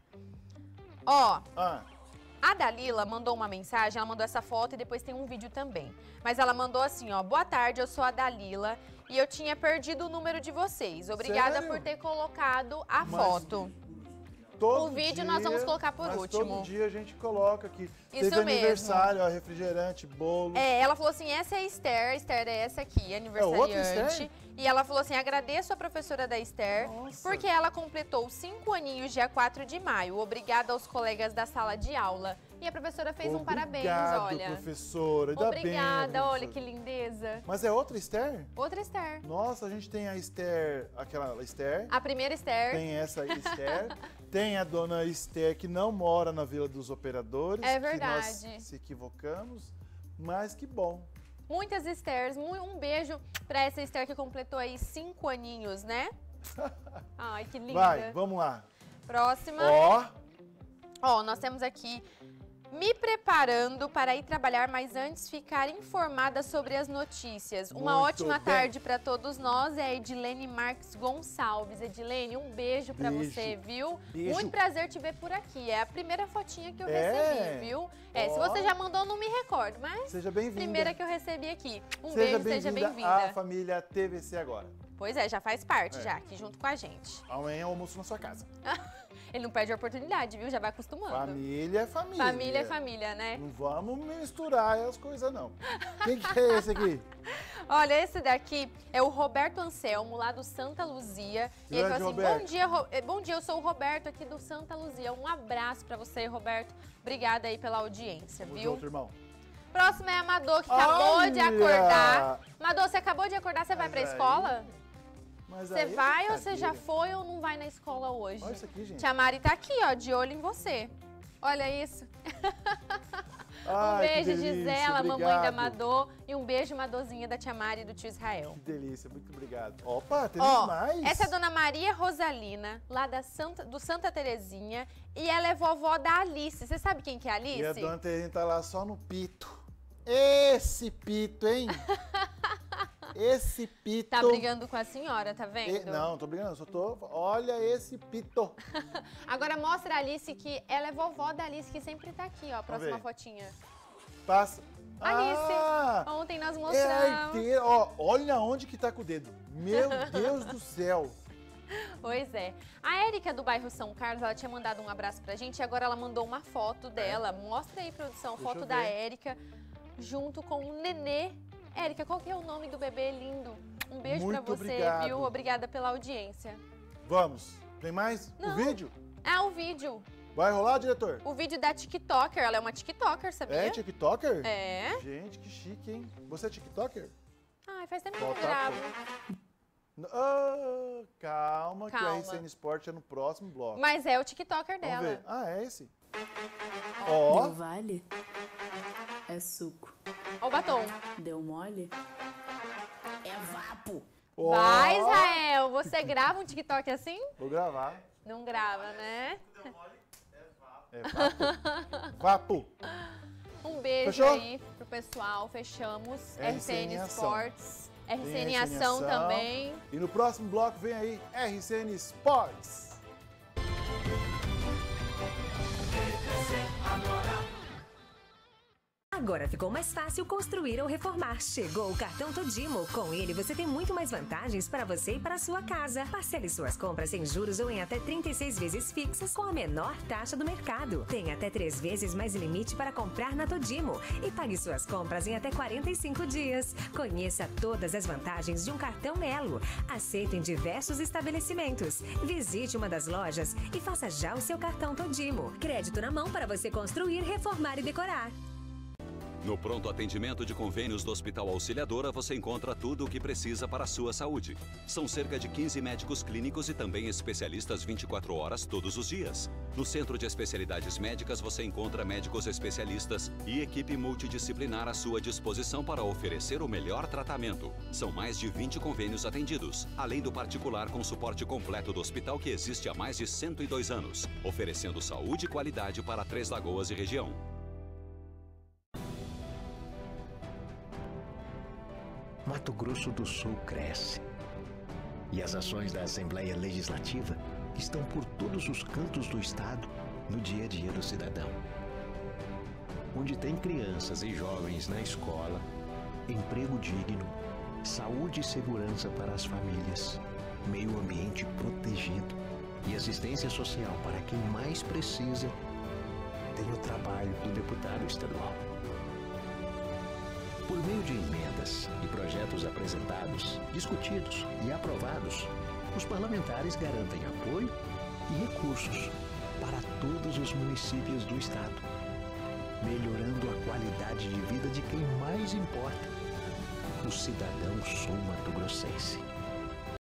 Ó, Ah, a Dalila mandou uma mensagem, ela mandou essa foto e depois tem um vídeo também. Mas ela mandou assim, ó, boa tarde, eu sou a Dalila e eu tinha perdido o número de vocês. Obrigada Sério? por ter colocado a Mas foto. todo O vídeo dia, nós vamos colocar por mas último. todo dia a gente coloca aqui. Isso Teve mesmo. aniversário, ó, refrigerante, bolo. É, ela falou assim, essa é a Esther, a Esther é essa aqui, outra aniversariante. Esther? E ela falou assim, agradeço a professora da Esther, Nossa. porque ela completou cinco aninhos dia quatro de maio. Obrigada aos colegas da sala de aula. E a professora fez um parabéns, Obrigado, olha. professora. Ainda bem, Obrigada, olha professora. que lindeza. Mas é outra Esther? Outra Esther. Nossa, a gente tem a Esther, aquela Esther. A primeira Esther. Tem essa Esther. Tem a dona Esther, que não mora na Vila dos Operadores. É Que verdade. nós se equivocamos. Mas que bom. Muitas Esthers. mu- Um beijo pra essa Esther que completou aí cinco aninhos, né? Ai, que linda. Vai, vamos lá. Próxima. Ó. Ó, nós temos aqui me preparando para ir trabalhar, mas antes ficar informada sobre as notícias. Uma Muito ótima bem. tarde para todos nós. É a Edilene Marques Gonçalves. Edilene, um beijo para Beijo. você, viu? Beijo. Muito prazer te ver por aqui. É a primeira fotinha que eu É? recebi, viu? É, se Ó. você já mandou, eu não me recordo, mas Seja bem-vinda. primeira que eu recebi aqui. Um Seja beijo, seja bem-vinda bem-vinda. à família T V C agora. Pois é, já faz parte É. já, aqui junto com a gente. Amanhã é almoço na sua casa. Ele não perde a oportunidade, viu? Já vai acostumando. Família é família. Família é família, né? Não vamos misturar as coisas, não. Quem que é esse aqui? Olha, esse daqui é o Roberto Anselmo, lá do Santa Luzia. E ele Grande falou assim, Roberto. bom dia, Ro- eh, bom dia, eu sou o Roberto aqui do Santa Luzia. Um abraço pra você, Roberto. Obrigada aí pela audiência, Tamo viu? junto, irmão. Próximo é a Madô, que acabou Olha! de acordar. Madô, você acabou de acordar, você vai Mas pra aí- escola? Mas Você aí é vai ou você brincadeira. já foi ou não vai na escola hoje? Olha isso aqui, gente. Tia Mari tá aqui, ó, de olho em você. Olha isso. Ai, um beijo, que delícia, Gisela, obrigado. mamãe da Madô. E um beijo, Madôzinha da tia Mari e do tio Israel. Que delícia, muito obrigado. Opa, temos Ó, mais. essa é a dona Maria Rosalina, lá da Santa, do Santa Terezinha. E ela é vovó da Alice. Você sabe quem que é a Alice? E a dona Terezinha tá lá só no pito. Esse pito, hein? Esse pito. Tá brigando com a senhora, tá vendo? E, não, não tô brigando, só tô... Olha esse pito. Agora mostra a Alice que ela é vovó da Alice, que sempre tá aqui, ó. Próxima ver. fotinha. Passa. Alice, Ah, ontem nós é a mostramos. arteira. Ó, olha onde que tá com o dedo. Meu Deus do céu. Pois é. A Érica do bairro São Carlos, ela tinha mandado um abraço pra gente e agora ela mandou uma foto dela. Mostra aí, produção, Deixa foto eu da ver. Érica junto com o nenê. Érica, qual que é o nome do bebê lindo? Um beijo Muito pra você, obrigado. viu? Obrigada pela audiência. Vamos. Tem mais? Não. O vídeo? É o vídeo. Vai rolar, diretor? O vídeo da TikToker. Ela é uma TikToker, sabia? É TikToker? É. Gente, que chique, hein? Você é TikToker? Ai, faz tempo que eu Volta gravo. Ah, calma, que o Calma. R C N Sport é no próximo bloco. Mas é o TikToker Vamos dela. ver. Ah, é esse? Ó. Deu vale? É suco. Ó o batom. Deu mole? É vapo. Ó. Vai, Israel. Você grava um TikTok assim? Vou gravar. Não grava, né? É vapo. Vapo. Um beijo Fechou? aí pro pessoal. Fechamos. R R C C N N Ação. Sports. R C N Tem Ação também. E no próximo bloco vem aí R C N Sports. Agora ficou mais fácil construir ou reformar. Chegou o cartão Todimo. Com ele você tem muito mais vantagens para você e para a sua casa. Parcele suas compras sem juros ou em até trinta e seis vezes fixas com a menor taxa do mercado. Tem até três vezes mais limite para comprar na Todimo. E pague suas compras em até quarenta e cinco dias. Conheça todas as vantagens de um cartão Elo. Aceito em diversos estabelecimentos. Visite uma das lojas e faça já o seu cartão Todimo. Crédito na mão para você construir, reformar e decorar. No pronto atendimento de convênios do Hospital Auxiliadora, você encontra tudo o que precisa para a sua saúde. São cerca de quinze médicos clínicos e também especialistas vinte e quatro horas todos os dias. No Centro de Especialidades Médicas, você encontra médicos especialistas e equipe multidisciplinar à sua disposição para oferecer o melhor tratamento. São mais de vinte convênios atendidos, além do particular com suporte completo do hospital que existe há mais de cento e dois anos, oferecendo saúde e qualidade para Três Lagoas e região. Mato Grosso do Sul cresce. E as ações da Assembleia Legislativa estão por todos os cantos do estado no dia a dia do cidadão. Onde tem crianças e jovens na escola, emprego digno, saúde e segurança para as famílias, meio ambiente protegido e assistência social para quem mais precisa, tem o trabalho do deputado estadual. Por meio de emendas e projetos apresentados, discutidos e aprovados, os parlamentares garantem apoio e recursos para todos os municípios do estado, melhorando a qualidade de vida de quem mais importa, o cidadão sul-mato-grossense.